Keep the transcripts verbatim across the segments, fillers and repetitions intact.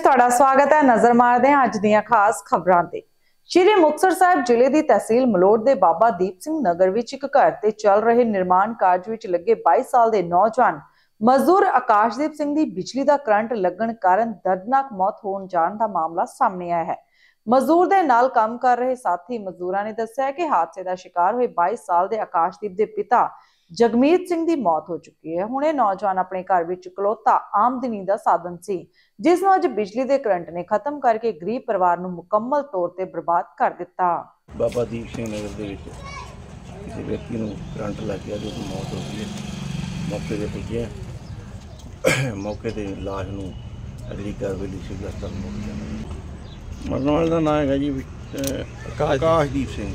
ਤੁਹਾਡਾ ਸਵਾਗਤ ਹੈ। ਨਜ਼ਰ ਮਾਰਦੇ ਹਾਂ ਅੱਜ ਦੀਆਂ ਖਾਸ ਖਬਰਾਂ ਤੇ। ਸ਼੍ਰੀ ਮੁਕਤਸਰ ਸਾਹਿਬ ਜ਼ਿਲ੍ਹੇ ਦੀ ਤਹਿਸੀਲ ਮਲੋਟ ਦੇ ਬਾਬਾ ਦੀਪ ਸਿੰਘ ਨਗਰ ਵਿੱਚ ਇੱਕ ਘਰ ਤੇ ਚੱਲ ਰਹੇ ਨਿਰਮਾਣ ਕਾਰਜ ਵਿੱਚ ਲੱਗੇ ਬਾਈ ਸਾਲ ਦੇ ਨੌਜਵਾਨ ਮਜ਼ਦੂਰ ਆਕਾਸ਼ਦੀਪ ਸਿੰਘ ਦੀ ਬਿਜਲੀ ਦਾ ਕਰੰਟ ਲੱਗਣ ਕਾਰਨ ਦਰਦਨਾਕ ਮੌਤ ਹੋਣ ਜਾਣ ਦਾ ਮਾਮਲਾ ਸਾਹਮਣੇ ਆਇਆ ਹੈ। ਮਜ਼ਦੂਰ ਦੇ ਨਾਲ ਕੰਮ ਕਰ ਰਹੇ ਸਾਥੀ ਮਜ਼ਦੂਰਾਂ ਨੇ ਦੱਸਿਆ ਕਿ ਹਾਦਸੇ ਦਾ ਸ਼ਿਕਾਰ ਹੋਏ ਬਾਈ ਸਾਲ ਦੇ ਆਕਾਸ਼ਦੀਪ ਦੇ ਪਿਤਾ ਜਗਮੀਤ ਸਿੰਘ ਦੀ ਮੌਤ ਹੋ ਚੁੱਕੀ ਹੈ। ਹੁਣ ਇਹ ਨੌਜਵਾਨ ਆਪਣੇ ਘਰ ਵਿੱਚ ਇਕਲੌਤਾ ਆਮਦਨੀ ਦਾ ਸਾਧਨ ਸੀ, ਜਿਸ ਨੂੰ ਅੱਜ ਬਿਜਲੀ ਦੇ ਕਰੰਟ ਨੇ ਖਤਮ ਕਰਕੇ ਗਰੀਬ ਪਰਿਵਾਰ ਨੂੰ ਮੁਕੰਮਲ ਤੌਰ ਤੇ ਬਰਬਾਦ ਕਰ ਦਿੱਤਾ। ਬਾਬਾ ਦੀਪ ਸਿੰਘ ਨਗਰ ਦੇ ਵਿੱਚ ਕਿਸੇ ਵਿਅਕਤੀ ਨੂੰ ਕਰੰਟ ਲੱਗ ਗਿਆ, ਜੋ ਕਿ ਮੌਤ ਹੋ ਗਈ ਹੈ। ਮੌਕੇ ਤੇ ਪੁੱਜੇ, ਮੌਕੇ ਤੇ ਲਾਸ਼ ਨੂੰ ਅਗਲੀ ਕਾਰਵਾਈ ਲਈ ਸਿਵਲ ਹਸਪਤਾਲ ਮੋੜ ਦਿੱਤਾ। ਮਰਨ ਵਾਲੇ ਦਾ ਨਾਮ ਹੈਗਾ ਜੀ ਆਕਾਸ਼ਦੀਪ ਸਿੰਘ।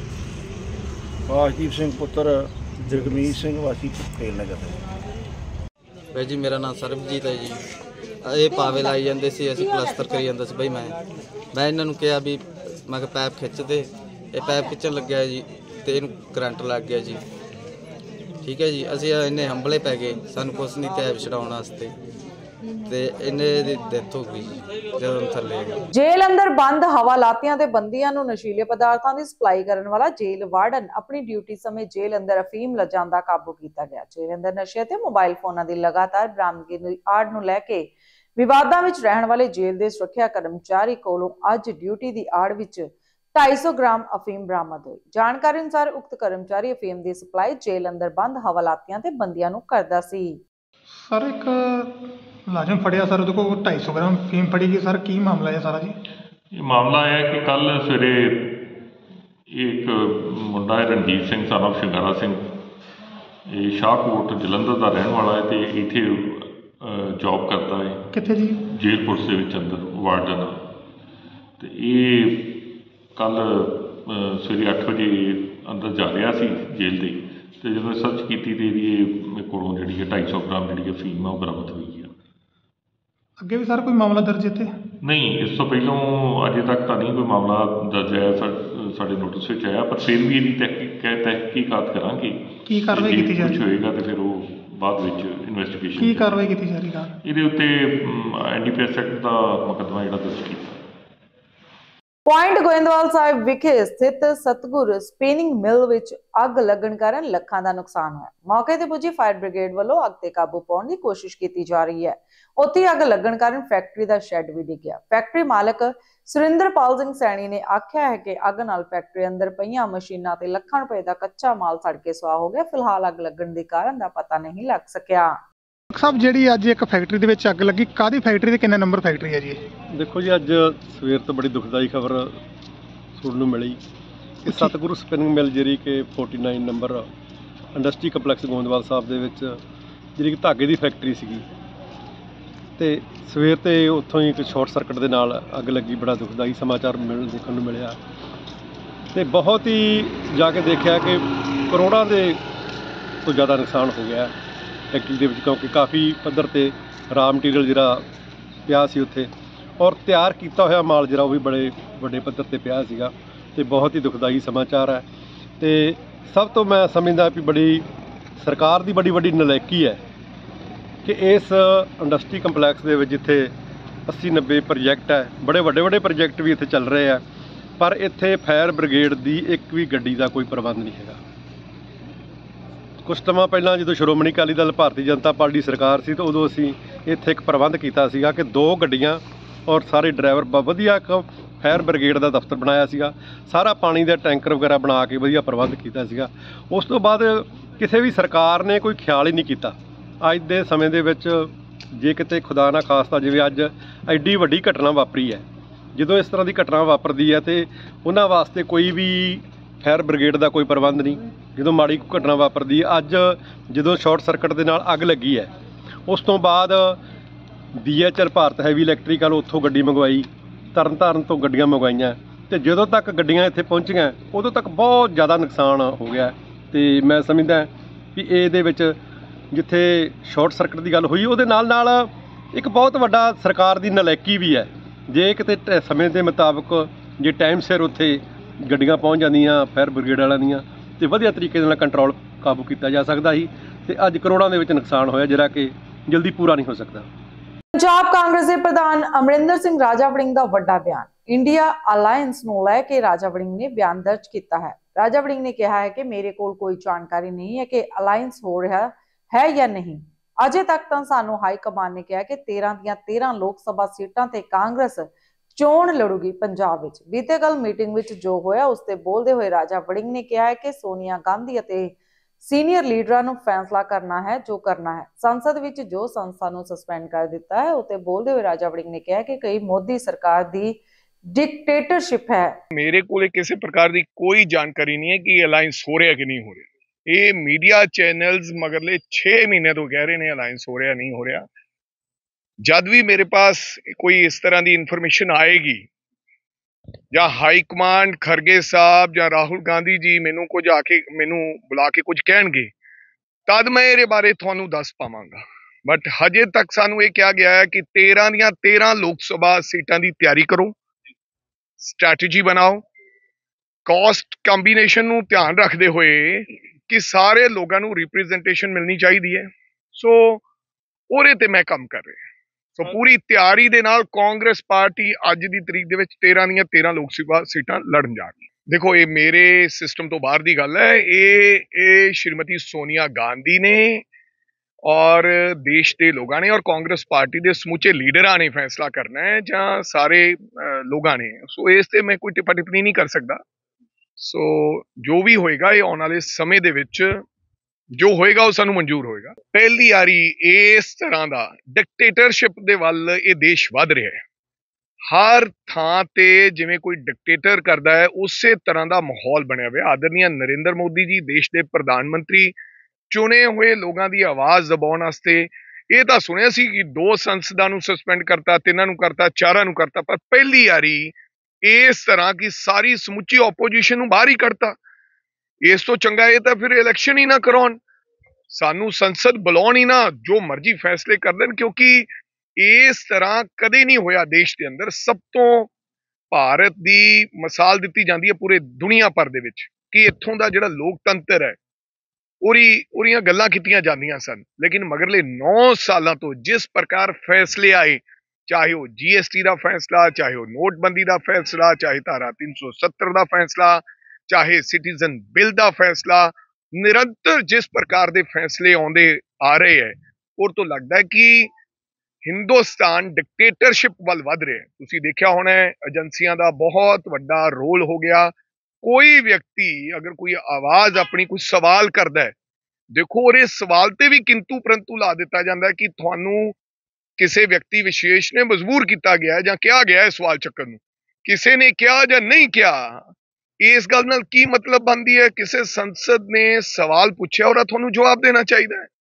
ਆਕਾਸ਼ਦੀਪ ਸਿੰਘ ਪੁੱਤਰ ਜਗਮੀਤ ਸਿੰਘ ਵਾਸੀ ਫੇਲ ਨਗਰ ਹੈ। ਭਾਈ ਜੀ ਮੇਰਾ ਨਾਮ ਸਰਬਜੀਤ ਹੈ ਜੀ। ਇਹ ਪਾਵੇ ਲਾਈ ਜਾਂਦੇ ਸੀ, ਅਸੀਂ ਪਲਸਤਰ ਕਰੀ ਜਾਂਦਾ ਸੀ। ਬਈ ਮੈਂ ਮੈਂ ਇਹਨਾਂ ਨੂੰ ਕਿਹਾ ਵੀ ਮੈਂ ਕਿਹਾ ਪੈਪ ਖਿੱਚ ਦੇ, ਇਹ ਪੈਪ ਖਿੱਚਣ ਲੱਗਿਆ ਜੀ ਤੇ ਇਹਨੂੰ ਕਰੰਟ ਲੱਗ ਗਿਆ ਜੀ। ਠੀਕ ਹੈ ਜੀ, ਅਸੀਂ ਇੰਨੇ ਹੰਬਲੇ ਪੈ ਗਏ, ਸਾਨੂੰ ਕੁਛ ਨਹੀਂ ਕੈਬ ਛਡਾਉਣ ਵਾਸਤੇ, ਤੇ ਇਹਨੇ ਦੀ ਡੈਥ ਹੋ ਗਈ ਜਦੋਂ ਥੱਲੇ ਗਿਆ। ਜੇਲ੍ਹ ਅੰਦਰ ਬੰਦ ਹਵਾਲਾਤੀਆਂ ਤੇ ਬੰਦੀਆਂ ਨੂੰ ਨਸ਼ੀਲੇ ਪਦਾਰਥਾਂ ਦੀ ਸਪਲਾਈ ਕਰਨ ਵਾਲਾ ਜੇਲ੍ਹ ਵਾਰਡਨ ਆਪਣੀ ਡਿਊਟੀ ਸਮੇਂ ਜੇਲ੍ਹ ਅੰਦਰ ਅਫੀਮ ਲਿਜਾਂਦਾ ਕਾਬੂ ਕੀਤਾ ਗਿਆ। ਜੇਲ੍ਹ ਅੰਦਰ ਨਸ਼ੇ ਤੇ ਮੋਬਾਈਲ ਫੋਨਾਂ ਦੀ ਲਗਾਤਾਰ ਬਰਾਮਦਗੀ ਦੀ ਆੜ ਨੂੰ ਲੈ ਕੇ ਵਿਵਾਦਾਂ ਵਿੱਚ ਰਹਿਣ ਵਾਲੇ ਜੇਲ੍ਹ ਦੇ ਸੁਰੱਖਿਆ ਕਰਮਚਾਰੀ ਕੋਲੋਂ ਅੱਜ ਡਿਊਟੀ ਦੀ ਆੜ ਵਿੱਚ ਢਾਈ ਸੌ ਗ੍ਰਾਮ ਅਫੀਮ ਬਰਾਮਦ ਹੋਈ। ਜਾਣਕਾਰੀ ਅਨੁਸਾਰ ਉਕਤ ਕਰਮਚਾਰੀ ਅਫੀਮ ਦੀ ਸਪਲਾਈ ਜੇਲ੍ਹ ਅੰਦਰ ਬੰਦ ਹਵਾਲਾਤੀਆਂ ਤੇ ਬੰਦੀਆਂ ਨੂੰ ਕਰਦਾ ਸੀ। ਸਰ ਇੱਕ ਮੁਲਾਜ਼ਮ ਫੜਿਆ ਸਰ, ਉਹਦੇ ਕੋਲ ਢਾਈ ਸੌ ਗ੍ਰਾਮ ਫੀਮ ਫੜੀ ਗਈ। ਸਰ ਕੀ ਮਾਮਲਾ ਹੈ ਸਾਰਾ ਜੀ? ਇਹ ਮਾਮਲਾ ਹੈ ਕਿ ਕੱਲ੍ਹ ਸਵੇਰੇ ਇੱਕ ਮੁੰਡਾ ਹੈ ਰਣਜੀਤ ਸਿੰਘ son of ਸ਼ਿੰਗਾਰਾ ਸਿੰਘ, ਇਹ ਸ਼ਾਹਕੋਟ ਜਲੰਧਰ ਦਾ ਰਹਿਣ ਵਾਲਾ ਹੈ ਤੇ ਇੱਥੇ ਜੌਬ ਕਰਦਾ ਹੈ। ਕਿੱਥੇ ਜੀ? ਜੇਲ੍ਹ ਪੁਲਿਸ ਦੇ ਵਿੱਚ ਅੰਦਰ ਵਾਰਡਨ। ਤੇ ਇਹ ਕੱਲ੍ਹ ਸਵੇਰੇ ਅੱਠ ਵਜੇ ਅੰਦਰ ਜਾ ਰਿਹਾ ਸੀ ਜੇਲ੍ਹ ਦੇ, ਤੇ ਜਦੋਂ ਸਰਚ ਕੀਤੀ ਤੇ ਇਹਦੀ ਕੋਲੋਂ ਜਿਹੜੀ ਹੈ ਢਾਈ ਸੌ ਗ੍ਰਾਮ ਜਿਹੜੀ ਹੈ ਫੀਮ ਆ ਉਹ ਬਰਾਮਦ ਹੋਈ ਹੈ। ਅੱਗੇ ਵੀ ਸਰ ਕੋਈ ਮਾਮਲਾ ਦਰਜ ਇੱਥੇ? ਨਹੀਂ, ਇਸ ਤੋਂ ਪਹਿਲਾਂ ਅਜੇ ਤੱਕ ਤਾਂ ਨਹੀਂ ਕੋਈ ਮਾਮਲਾ ਦਰਜ ਹੈ ਸਾਡੇ ਨੋਟਿਸ ਵਿੱਚ ਆਇਆ, ਪਰ ਫਿਰ ਵੀ ਇਹਦੀ ਤਹਿਕੀਕ ਤਹਿਕੀਕਾਤ ਕਰਾਂਗੇ। ਕੀ ਕਾਰਵਾਈ ਕੀਤੀ ਜਾ ਰਹੀ ਹੈ? ਹੋਏਗਾ ਤੇ ਫਿਰ ਉਹ ਬਾਅਦ ਵਿੱਚ ਇਨਵੈਸਟੀਗੇਸ਼ਨ। ਕੀ ਕਾਰਵਾਈ ਕੀਤੀ ਜਾ ਰਹੀ ਹੈ ਇਹਦੇ ਉੱਤੇ? N D P S act ਦਾ ਮੁਕੱਦਮਾ ਜਿਹੜਾ ਦਰਜ ਕੀਤਾ। ਪੁਆਇੰਟ ਗੋਇੰਦਵਾਲ ਸਾਹਿਬ ਵਿਖੇ ਸਥਿਤ ਸਤਗੁਰ ਸਪਿਨਿੰਗ ਮਿਲ ਵਿੱਚ ਅੱਗ ਲੱਗਣ ਕਾਰਨ ਲੱਖਾਂ ਦਾ ਨੁਕਸਾਨ ਹੋਇਆ। ਮੌਕੇ ਤੇ ਪੁੱਜੀ ਫਾਇਰ ਬ੍ਰਿਗੇਡ ਵੱਲੋਂ ਅੱਗ ਤੇ ਕਾਬੂ ਪਾਉਣ ਦੀ ਕੋਸ਼ਿਸ਼ ਕੀਤੀ ਜਾ ਰਹੀ ਹੈ। ਉੱਥੇ ਅੱਗ ਲੱਗਣ ਕਾਰਨ ਫੈਕਟਰੀ ਦਾ ਸ਼ੈੱਡ ਵੀ ਡਿੱਗਿਆ। ਫੈਕਟਰੀ ਮਾਲਕ ਸੁਰਿੰਦਰਪਾਲ ਸਿੰਘ ਸੈਣੀ ਨੇ ਆਖਿਆ ਹੈ ਕਿ ਅੱਗ ਨਾਲ ਫੈਕਟਰੀ ਅੰਦਰ ਪਈਆਂ ਮਸ਼ੀਨਾਂ ਤੇ ਲੱਖਾਂ ਰੁਪਏ ਦਾ ਕੱਚਾ ਮਾਲ ਸੜ ਕੇ ਸੁਆਹ ਹੋ ਗਿਆ। ਫਿਲਹਾਲ ਅੱਗ ਲੱਗਣ ਦੇ ਕਾਰਨ ਦਾ ਪਤਾ ਨਹੀਂ ਲੱਗ ਸਕਿਆ। ਸਾਹਿਬ, ਜਿਹੜੀ ਅੱਜ ਇੱਕ ਫੈਕਟਰੀ ਦੇ ਵਿੱਚ ਅੱਗ ਲੱਗੀ, ਕਾਹਦੀ ਫੈਕਟਰੀ ਤੇ ਕਿੰਨੇ ਨੰਬਰ ਫੈਕਟਰੀ ਹੈ ਜੀ? ਦੇਖੋ ਜੀ, ਅੱਜ ਸਵੇਰ ਤੋਂ ਬੜੀ ਦੁਖਦਾਈ ਖਬਰ ਸੁਣਨ ਨੂੰ ਮਿਲੀ ਕਿ ਸਤਿਗੁਰੂ ਸਪਿਨਿੰਗ ਮਿਲ ਜਿਹੜੀ ਕਿ ਉਨਤਾਲੀ number industry complex Goindwal Sahib ਦੇ ਵਿੱਚ ਜਿਹੜੀ ਕਿ ਧਾਗੇ ਦੀ ਫੈਕਟਰੀ ਸੀਗੀ, ਤੇ ਸਵੇਰ ਤੇ ਉੱਥੋਂ ਹੀ ਇੱਕ ਸ਼ਾਰਟ ਸਰਕਟ ਦੇ ਨਾਲ ਅੱਗ ਲੱਗੀ। ਬੜਾ ਦੁਖਦਾਈ ਸਮਾਚਾਰ ਮਿਲ ਦੇਖਣ ਨੂੰ ਮਿਲਿਆ, ਤੇ ਬਹੁਤ ਹੀ ਜਾ ਕੇ ਦੇਖਿਆ ਕਿ ਕਰੋੜਾਂ ਦੇ ਤੋਂ ਜ਼ਿਆਦਾ ਨੁਕਸਾਨ ਹੋ ਗਿਆ ਫੈਕਟਰੀ ਦੇ ਵਿੱਚ, ਕਿਉਂਕਿ ਕਾਫੀ ਪੱਧਰ ਤੇ ਰਾ ਮਟੀਰੀਅਲ ਜਿਹੜਾ ਪਿਆ ਸੀ ਉੱਥੇ, ਔਰ ਤਿਆਰ ਕੀਤਾ ਹੋਇਆ ਮਾਲ ਜਿਹੜਾ ਉਹ ਵੀ ਬੜੇ ਵੱਡੇ ਪੱਧਰ ਤੇ ਪਿਆ ਸੀਗਾ, ਤੇ ਬਹੁਤ ਹੀ ਦੁਖਦਾਈ ਸਮਾਚਾਰ ਹੈ। ਤੇ ਸਭ ਤੋਂ ਮੈਂ ਸਮਝਦਾ ਵੀ ਬੜੀ ਸਰਕਾਰ ਦੀ ਬੜੀ ਵੱਡੀ ਨਲਾਇਕੀ ਹੈ ਕਿ ਇਸ ਇੰਡਸਟਰੀ ਕੰਪਲੈਕਸ ਦੇ ਵਿੱਚ ਜਿੱਥੇ ਅੱਸੀ ਨੱਬੇ ਪ੍ਰੋਜੈਕਟ ਹੈ, ਬੜੇ ਵੱਡੇ ਵੱਡੇ ਪ੍ਰੋਜੈਕਟ ਵੀ ਇੱਥੇ ਚੱਲ ਰਹੇ ਆ, ਪਰ ਇੱਥੇ ਫਾਇਰ ਬ੍ਰਿਗੇਡ ਦੀ ਇੱਕ ਵੀ ਗੱਡੀ ਦਾ ਕੋਈ ਪ੍ਰਬੰਧ ਨਹੀਂ ਹੈਗਾ। ਕੁਛ ਸਮਾਂ ਪਹਿਲਾਂ ਜਦੋਂ ਸ਼੍ਰੋਮਣੀ ਅਕਾਲੀ ਦਲ ਭਾਰਤੀ ਜਨਤਾ ਪਾਰਟੀ ਸਰਕਾਰ ਸੀ, ਤਾਂ ਉਦੋਂ ਅਸੀਂ ਇੱਥੇ ਇੱਕ ਪ੍ਰਬੰਧ ਕੀਤਾ ਸੀਗਾ ਕਿ ਦੋ ਗੱਡੀਆਂ ਔਰ ਸਾਰੇ ਡਰਾਈਵਰ ਵਧੀਆ ਇੱਕ ਫਾਇਰ ਬ੍ਰਿਗੇਡ ਦਾ ਦਫ਼ਤਰ ਬਣਾਇਆ ਸੀਗਾ, ਸਾਰਾ ਪਾਣੀ ਦਾ ਟੈਂਕਰ ਵਗੈਰਾ ਬਣਾ ਕੇ ਵਧੀਆ ਪ੍ਰਬੰਧ ਕੀਤਾ ਸੀਗਾ। ਉਸ ਤੋਂ ਬਾਅਦ ਕਿਸੇ ਵੀ ਸਰਕਾਰ ਨੇ ਕੋਈ ਖਿਆਲ ਹੀ ਨਹੀਂ ਕੀਤਾ। ਅੱਜ ਦੇ ਸਮੇਂ ਦੇ ਵਿੱਚ ਜੇ ਕਿਤੇ ਖੁਦਾ ਨਾ ਖਾਸਤਾ ਜਿਵੇਂ ਅੱਜ ਐਡੀ ਵੱਡੀ ਘਟਨਾ ਵਾਪਰੀ ਹੈ, ਜਦੋਂ ਇਸ ਤਰ੍ਹਾਂ ਦੀ ਘਟਨਾ ਵਾਪਰਦੀ ਹੈ ਤੇ ਉਹਨਾਂ ਵਾਸਤੇ ਕੋਈ ਵੀ ਫਾਇਰ ਬ੍ਰਿਗੇਡ ਦਾ ਕੋਈ ਪ੍ਰਬੰਧ ਨਹੀਂ। ਜਦੋਂ ਮਾੜੀ ਘਟਨਾ ਵਾਪਰਦੀ ਹੈ, ਅੱਜ ਜਦੋਂ ਸ਼ਾਰਟ ਸਰਕਟ ਦੇ ਨਾਲ ਅੱਗ ਲੱਗੀ ਹੈ, ਉਸ ਤੋਂ ਬਾਅਦ B H L Bharat Heavy Electrical ਉੱਥੋਂ ਗੱਡੀ ਮੰਗਵਾਈ, ਤਰਨ ਤਾਰਨ ਤੋਂ ਗੱਡੀਆਂ ਮੰਗਵਾਈਆਂ, ਤੇ ਜਦੋਂ ਤੱਕ ਗੱਡੀਆਂ ਇੱਥੇ ਪਹੁੰਚੀਆਂ ਉਦੋਂ ਤੱਕ ਬਹੁਤ ਜ਼ਿਆਦਾ ਨੁਕਸਾਨ ਹੋ ਗਿਆ। ਤੇ ਮੈਂ ਸਮਝਦਾ ਵੀ ਇਹਦੇ ਵਿੱਚ ਜਿੱਥੇ ਸ਼ਾਰਟ ਸਰਕਟ ਦੀ ਗੱਲ ਹੋਈ, ਉਹਦੇ ਨਾਲ ਨਾਲ ਇੱਕ ਬਹੁਤ ਵੱਡਾ ਸਰਕਾਰ ਦੀ ਨਲਾਇਕੀ ਵੀ ਹੈ। ਜੇ ਕਿਤੇ ਸਮੇਂ ਦੇ ਮੁਤਾਬਕ ਜੇ ਟਾਈਮ ਸਿਰ ਉੱਥੇ ਗੱਡੀਆਂ ਪਹੁੰਚ ਜਾਂਦੀਆਂ ਫਾਇਰ ਬ੍ਰਿਗੇਡ ਵਾਲਿਆਂ ਦੀਆਂ, ਤੇ ਵਧੀਆ ਤਰੀਕੇ ਨਾਲ ਕੰਟਰੋਲ ਕਾਬੂ ਕੀਤਾ ਜਾ ਸਕਦਾ ਸੀ। ਤੇ ਅੱਜ ਕਰੋੜਾਂ ਦੇ ਵਿੱਚ ਨੁਕਸਾਨ ਹੋਇਆ ਜਿਹੜਾ ਕਿ ਜਲਦੀ ਪੂਰਾ ਨਹੀਂ ਹੋ ਸਕਦਾ। ਪੰਜਾਬ ਕਾਂਗਰਸ ਦੇ ਪ੍ਰਧਾਨ ਅਮਰਿੰਦਰ ਸਿੰਘ ਰਾਜਾ ਵੜਿੰਗ ਦਾ ਵੱਡਾ ਬਿਆਨ। ਇੰਡੀਆ ਅਲਾਇੰਸ ਨੂੰ ਲੈ ਕੇ ਰਾਜਾ ਵੜਿੰਗ ਨੇ ਬਿਆਨ ਦਰਜ ਕੀਤਾ ਹੈ। ਰਾਜਾ ਵੜਿੰਗ ਨੇ ਕਿਹਾ ਹੈ ਕਿ ਮੇਰੇ ਕੋਲ ਕੋਈ ਜਾਣਕਾਰੀ ਨਹੀਂ ਹੈ ਕਿ ਅਲਾਇੰਸ ਹੋ ਰਿਹਾ ਹੈ ਜਾਂ ਨਹੀਂ। ਅਜੇ ਤੱਕ ਤਾਂ ਸਾਨੂੰ ਹਾਈ ਕਮਾਨ ਨੇ ਕਿਹਾ ਕਿ ਤੇਰਾਂ ਦੀਆਂ ਤੇਰਾਂ ਲੋਕ ਸਭਾ ਸੀਟਾਂ ਤੇ ਕਾਂਗਰਸ ਚੋਣ ਲੜੂਗੀ ਪੰਜਾਬ ਵਿੱਚ। ਬੀਤੇ ਕੱਲ ਮੀਟਿੰਗ ਵਿੱਚ ਜੋ ਹੋਇਆ ਉਸ ਤੇ ਬੋਲਦੇ ਹੋਏ ਰਾਜਾ ਵੜਿੰਗ ਨੇ ਕਿਹਾ ਹੈ ਕਿ ਸੋਨੀਆ ਗਾਂਧੀ ਅਤੇ ਸੀਨੀਅਰ ਲੀਡਰਾਂ ਨੂੰ ਫੈਸਲਾ ਕਰਨਾ ਹੈ ਜੋ ਕਰਨਾ ਹੈ। ਸੰਸਦ ਵਿੱਚ ਜੋ ਸੰਸਥਾ ਨੂੰ ਸਸਪੈਂਡ ਕਰ ਦਿੱਤਾ ਹੈ ਉਤੇ ਬੋਲਦੇ ਹੋਏ ਰਾਜਾ ਵੜਿੰਗ ਨੇ ਕਿਹਾ ਕਿ ਕਈ ਮੋਦੀ ਸਰਕਾਰ ਦੀ ਡਿਕਟੇਟਰਸ਼ਿਪ ਹੈ। ਮੇਰੇ ਕੋਲੇ ਕਿਸੇ ਪ੍ਰਕਾਰ ਦੀ ਕੋਈ ਜਾਣਕਾਰੀ ਨਹੀਂ ਹੈ ਕਿ ਅਲਾਈਅੰਸ ਹੋ ਰਿਹਾ ਕਿ ਨਹੀਂ ਹੋ ਰਿਹਾ। ਇਹ ਮੀਡੀਆ ਚੈਨਲਸ ਮਗਰਲੇ ਛੇ ਮਹੀਨੇ ਤੋਂ ਕਹਿ ਰਹੇ ਨੇ ਅਲਾਈਅੰਸ ਹੋ ਰਿਹਾ ਨਹੀਂ ਹੋ ਰਿਹਾ। ਜਦ ਵੀ ਮੇਰੇ ਪਾਸ ਕੋਈ ਇਸ ਤਰ੍ਹਾਂ ਦੀ ਇਨਫੋਰਮੇਸ਼ਨ ਆਏਗੀ ਜਾਂ ਹਾਈ ਕਮਾਂਡ ਖਰਗੇ ਸਾਹਿਬ ਜਾਂ ਰਾਹੁਲ ਗਾਂਧੀ ਜੀ ਮੈਨੂੰ ਕੁਝ ਆ ਕੇ ਮੈਨੂੰ ਬੁਲਾ ਕੇ ਕੁਝ ਕਹਿਣਗੇ ਤਦ ਮੈਂ ਇਹਦੇ ਬਾਰੇ ਤੁਹਾਨੂੰ ਦੱਸ ਪਾਵਾਂਗਾ। ਬਟ ਹਜੇ ਤੱਕ ਸਾਨੂੰ ਇਹ ਕਿਹਾ ਗਿਆ ਹੈ ਕਿ ਤੇਰਾਂ ਦੀਆਂ ਤੇਰਾਂ ਲੋਕ ਸਭਾ ਸੀਟਾਂ ਦੀ ਤਿਆਰੀ ਕਰੋ, ਸਟ੍ਰੈਟਜੀ ਬਣਾਓ, ਕਾਸਟ ਕੰਬੀਨੇਸ਼ਨ ਨੂੰ ਧਿਆਨ ਰੱਖਦੇ ਹੋਏ ਕਿ ਸਾਰੇ ਲੋਕਾਂ ਨੂੰ ਰਿਪਰੈਜ਼ੈਂਟੇਸ਼ਨ ਮਿਲਣੀ ਚਾਹੀਦੀ ਹੈ। ਸੋ ਉਹਦੇ ਤੇ ਮੈਂ ਕੰਮ ਕਰ ਰਿਹਾ। ਸੋ ਪੂਰੀ ਤਿਆਰੀ ਦੇ ਨਾਲ ਕਾਂਗਰਸ ਪਾਰਟੀ ਅੱਜ ਦੀ ਤਰੀਕ ਦੇ ਵਿੱਚ ਤੇਰਾਂ ਦੀਆਂ ਤੇਰਾਂ ਲੋਕ ਸਭਾ ਸੀਟਾਂ ਲੜਨ ਜਾ ਰਹੀ। ਦੇਖੋ ਇਹ ਮੇਰੇ ਸਿਸਟਮ ਤੋਂ ਬਾਹਰ ਦੀ ਗੱਲ ਹੈ। ਇਹ ਇਹ ਸ਼੍ਰੀਮਤੀ ਸੋਨੀਆ ਗਾਂਧੀ ਨੇ ਔਰ ਦੇਸ਼ ਦੇ ਲੋਕਾਂ ਨੇ ਔਰ ਕਾਂਗਰਸ ਪਾਰਟੀ ਦੇ ਸਮੁੱਚੇ ਲੀਡਰਾਂ ਨੇ ਫੈਸਲਾ ਕਰਨਾ ਹੈ ਜਾਂ ਸਾਰੇ ਲੋਕਾਂ ਨੇ। ਸੋ ਇਸ ਤੇ ਮੈਂ ਕੋਈ ਟਿੱਪਾ ਟਿੱਪਣੀ ਨਹੀਂ ਕਰ ਸਕਦਾ। ਸੋ ਜੋ ਵੀ ਹੋਏਗਾ ਇਹ ਆਉਣ ਵਾਲੇ ਸਮੇਂ ਦੇ ਵਿੱਚ ਜੋ ਹੋਏਗਾ ਉਹ ਸਾਨੂੰ ਮਨਜ਼ੂਰ ਹੋਏਗਾ। ਪਹਿਲੀ ਵਾਰੀ ਇਸ ਤਰ੍ਹਾਂ ਦਾ ਡਿਕਟੇਟਰਸ਼ਿਪ ਦੇ ਵੱਲ ਇਹ ਦੇਸ਼ ਵੱਧ ਰਿਹਾ ਹੈ। ਹਰ ਥਾਂ ਤੇ ਜਿਵੇਂ ਕੋਈ ਡਿਕਟੇਟਰ ਕਰਦਾ ਹੈ ਉਸੇ ਤਰ੍ਹਾਂ ਦਾ ਮਾਹੌਲ ਬਣਿਆ ਹੋਇਆ। ਆਦਰਨੀय ਨਰਿੰਦਰ ਮੋਦੀ ਜੀ ਦੇਸ਼ ਦੇ ਪ੍ਰਧਾਨ ਮੰਤਰੀ ਚੁਣੇ ਹੋਏ ਲੋਕਾਂ ਦੀ ਆਵਾਜ਼ ਦਬਾਉਣ ਵਾਸਤੇ ਇਹ ਤਾਂ ਸੁਣਿਆ ਸੀ ਕਿ ਦੋ ਸੰਸਦਾਂ ਨੂੰ ਸਸਪੈਂਡ ਕਰਤਾ, ਤਿੰਨਾਂ ਨੂੰ ਕਰਤਾ, ਚਾਰਾਂ ਨੂੰ ਕਰਤਾ, ਪਰ ਪਹਿਲੀ ਵਾਰੀ ਇਸ ਤਰ੍ਹਾਂ ਕਿ ਸਾਰੀ ਸਮੁੱਚੀ ਆਪੋਜੀਸ਼ਨ ਨੂੰ ਬਾਹਰ ਹੀ ਕੱਢਤਾ। ਇਸ ਤੋਂ ਚੰਗਾ ਇਹ ਤਾਂ ਫਿਰ ਇਲੈਕਸ਼ਨ ਹੀ ਨਾ ਕਰਾਉਣ, ਸਾਨੂੰ ਸੰਸਦ ਬੁਲਾਉਣ ਹੀ ਨਾ, ਜੋ ਮਰਜ਼ੀ ਫੈਸਲੇ ਕਰ ਦੇਣ, ਕਿਉਂਕਿ ਇਸ ਤਰ੍ਹਾਂ ਕਦੇ ਨਹੀਂ ਹੋਇਆ ਦੇਸ਼ ਦੇ ਅੰਦਰ। ਸਭ ਤੋਂ ਭਾਰਤ ਦੀ ਮਿਸਾਲ ਦਿੱਤੀ ਜਾਂਦੀ ਹੈ ਪੂਰੇ ਦੁਨੀਆ ਭਰ ਦੇ ਵਿੱਚ ਕਿ ਇੱਥੋਂ ਦਾ ਜਿਹੜਾ ਲੋਕਤੰਤਰ ਹੈ ਉਹਦੀ ਉਹਦੀਆਂ ਗੱਲਾਂ ਕੀਤੀਆਂ ਜਾਂਦੀਆਂ ਸਨ। ਲੇਕਿਨ ਮਗਰਲੇ ਨੌ ਸਾਲਾਂ ਤੋਂ ਜਿਸ ਪ੍ਰਕਾਰ ਫੈਸਲੇ ਆਏ, ਚਾਹੇ ਉਹ ਜੀ ਐਸ ਟੀ ਦਾ ਫੈਸਲਾ, ਚਾਹੇ ਉਹ ਨੋਟਬੰਦੀ ਦਾ ਫੈਸਲਾ, ਚਾਹੇ ਧਾਰਾ ਤਿੰਨ ਸੌ ਸੱਤਰ ਦਾ ਫੈਸਲਾ, ਚਾਹੇ ਸਿਟੀਜ਼ਨ ਬਿੱਲ ਦਾ ਫੈਸਲਾ, ਨਿਰੰਤਰ ਜਿਸ ਪ੍ਰਕਾਰ ਦੇ ਫੈਸਲੇ ਆਉਂਦੇ ਆ ਰਹੇ ਹੈ ਉਹ ਤੋਂ ਲੱਗਦਾ ਹੈ ਕਿ ਹਿੰਦੁਸਤਾਨ ਡਿਕਟੇਟਰਸ਼ਿਪ ਵੱਲ ਵੱਧ ਰਿਹਾ। ਤੁਸੀਂ ਦੇਖਿਆ ਹੋਣਾ ਏਜੰਸੀਆਂ ਦਾ ਬਹੁਤ ਵੱਡਾ ਰੋਲ ਹੋ ਗਿਆ। ਕੋਈ ਵਿਅਕਤੀ ਅਗਰ ਕੋਈ ਆਵਾਜ਼ ਆਪਣੀ ਕੋਈ ਸਵਾਲ ਕਰਦਾ ਹੈ, ਦੇਖੋ ਉਹਦੇ ਸਵਾਲ ਤੇ ਵੀ ਕਿੰਤੂ ਪਰੰਤੂ ਲਾ ਦਿੱਤਾ ਜਾਂਦਾ ਹੈ ਕਿ ਤੁਹਾਨੂੰ ਕਿਸੇ ਵਿਅਕਤੀ ਵਿਸ਼ੇਸ਼ ਨੇ ਮਜਬੂਰ ਕੀਤਾ ਗਿਆ ਜਾਂ ਕਿਹਾ ਗਿਆ ਹੈ ਸਵਾਲ ਚੱਕਣ ਨੂੰ। ਕਿਸੇ ਨੇ ਕਿਹਾ ਜਾਂ ਨਹੀਂ ਕਿਹਾ, ਇਸ ਗੱਲ ਨਾਲ ਕੀ ਮਤਲਬ ਬਣਦੀ ਹੈ? ਕਿਸੇ ਸੰਸਦ ਨੇ ਸਵਾਲ ਪੁੱਛਿਆ ਔਰ ਤੁਹਾਨੂੰ ਜਵਾਬ ਦੇਣਾ ਚਾਹੀਦਾ ਹੈ।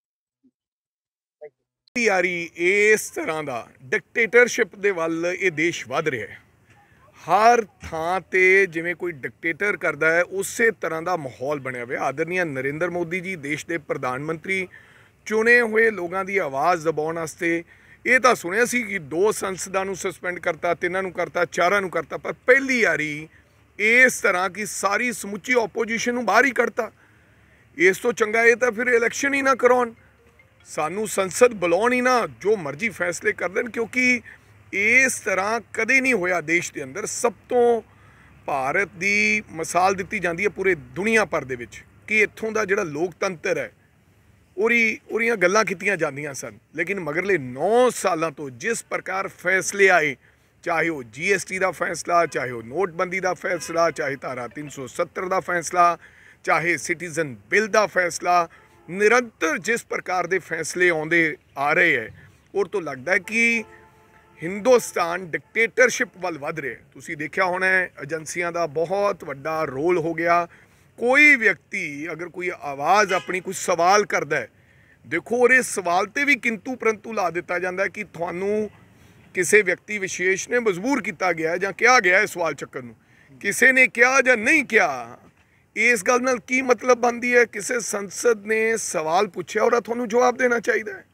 ਯਾਰੀ ਇਸ ਤਰ੍ਹਾਂ ਦਾ ਡਿਕਟੇਟਰਸ਼ਿਪ ਦੇ ਵੱਲ ਇਹ ਦੇਸ਼ ਵੱਧ ਰਿਹਾ ਹੈ। ਹਰ ਥਾਂ ਤੇ ਜਿਵੇਂ ਕੋਈ ਡਿਕਟੇਟਰ ਕਰਦਾ ਹੈ ਉਸੇ ਤਰ੍ਹਾਂ ਦਾ ਮਾਹੌਲ ਬਣਿਆ ਹੋਇਆ। ਆਦਰਨੀय ਨਰਿੰਦਰ ਮੋਦੀ ਜੀ ਦੇਸ਼ ਦੇ ਪ੍ਰਧਾਨ ਮੰਤਰੀ ਚੁਣੇ ਹੋਏ ਲੋਕਾਂ ਦੀ ਆਵਾਜ਼ ਦਬਾਉਣ ਵਾਸਤੇ ਇਹ ਤਾਂ ਸੁਣਿਆ ਸੀ ਕਿ ਦੋ ਸੰਸਦਾਂ ਨੂੰ ਸਸਪੈਂਡ ਕਰਤਾ, ਤਿੰਨਾਂ ਨੂੰ ਕਰਤਾ, ਚਾਰਾਂ ਨੂੰ ਕਰਤਾ, ਪਰ ਪਹਿਲੀ ਵਾਰੀ ਇਸ ਤਰ੍ਹਾਂ ਕਿ ਸਾਰੀ ਸਮੁੱਚੀ ਆਪੋਜੀਸ਼ਨ ਨੂੰ ਬਾਹਰ ਹੀ ਕੱਢਤਾ। ਇਸ ਤੋਂ ਚੰਗਾ ਇਹ ਤਾਂ ਫਿਰ ਇਲੈਕਸ਼ਨ ਹੀ ਨਾ ਕਰਾਉਣ, ਸਾਨੂੰ ਸੰਸਦ ਬੁਲਾਉਣ ਹੀ ਨਾ, ਜੋ ਮਰਜ਼ੀ ਫੈਸਲੇ ਕਰ ਦੇਣ, ਕਿਉਂਕਿ ਇਸ ਤਰ੍ਹਾਂ ਕਦੇ ਨਹੀਂ ਹੋਇਆ ਦੇਸ਼ ਦੇ ਅੰਦਰ। ਸਭ ਤੋਂ ਭਾਰਤ ਦੀ ਮਿਸਾਲ ਦਿੱਤੀ ਜਾਂਦੀ ਹੈ ਪੂਰੇ ਦੁਨੀਆ ਭਰ ਦੇ ਵਿੱਚ ਕਿ ਇੱਥੋਂ ਦਾ ਜਿਹੜਾ ਲੋਕਤੰਤਰ ਹੈ ਉਹਦੀ ਉਹਦੀਆਂ ਗੱਲਾਂ ਕੀਤੀਆਂ ਜਾਂਦੀਆਂ ਸਨ। ਲੇਕਿਨ ਮਗਰਲੇ ਨੌ ਸਾਲਾਂ ਤੋਂ ਜਿਸ ਪ੍ਰਕਾਰ ਫੈਸਲੇ ਆਏ, ਚਾਹੇ ਉਹ ਜੀ ਐਸ ਟੀ ਦਾ ਫੈਸਲਾ, ਚਾਹੇ ਉਹ ਨੋਟਬੰਦੀ ਦਾ ਫੈਸਲਾ, ਚਾਹੇ ਧਾਰਾ ਤਿੰਨ ਸੌ ਸੱਤਰ ਦਾ ਫੈਸਲਾ, ਚਾਹੇ ਸਿਟੀਜ਼ਨ ਬਿੱਲ ਦਾ ਫੈਸਲਾ, ਨਿਰੰਤਰ ਜਿਸ ਪ੍ਰਕਾਰ ਦੇ ਫੈਸਲੇ ਆਉਂਦੇ ਆ ਰਹੇ ਹੈ ਉਹ ਤੋਂ ਲੱਗਦਾ ਹੈ ਕਿ ਹਿੰਦੁਸਤਾਨ ਡਿਕਟੇਟਰਸ਼ਿਪ ਵੱਲ ਵੱਧ ਰਿਹਾ। ਤੁਸੀਂ ਦੇਖਿਆ ਹੋਣਾ ਏਜੰਸੀਆਂ ਦਾ ਬਹੁਤ ਵੱਡਾ ਰੋਲ ਹੋ ਗਿਆ। ਕੋਈ ਵਿਅਕਤੀ ਅਗਰ ਕੋਈ ਆਵਾਜ਼ ਆਪਣੀ ਕੋਈ ਸਵਾਲ ਕਰਦਾ ਹੈ, ਦੇਖੋ ਉਹਦੇ ਸਵਾਲ ਤੇ ਵੀ ਕਿੰਤੂ ਪਰੰਤੂ ਲਾ ਦਿੱਤਾ ਜਾਂਦਾ ਕਿ ਤੁਹਾਨੂੰ ਕਿਸੇ ਵਿਅਕਤੀ ਵਿਸ਼ੇਸ਼ ਨੇ ਮਜਬੂਰ ਕੀਤਾ ਗਿਆ ਜਾਂ ਕਿਹਾ ਗਿਆ ਹੈ ਸਵਾਲ ਚੱਕਣ ਨੂੰ। ਕਿਸੇ ਨੇ ਕਿਹਾ ਜਾਂ ਨਹੀਂ ਕਿਹਾ, ਇਸ ਗੱਲ ਨਾਲ ਕੀ ਮਤਲਬ ਬਣਦੀ ਹੈ? ਕਿਸੇ ਸੰਸਦ ਨੇ ਸਵਾਲ ਪੁੱਛਿਆ ਔਰ ਤੁਹਾਨੂੰ ਜਵਾਬ ਦੇਣਾ ਚਾਹੀਦਾ ਹੈ।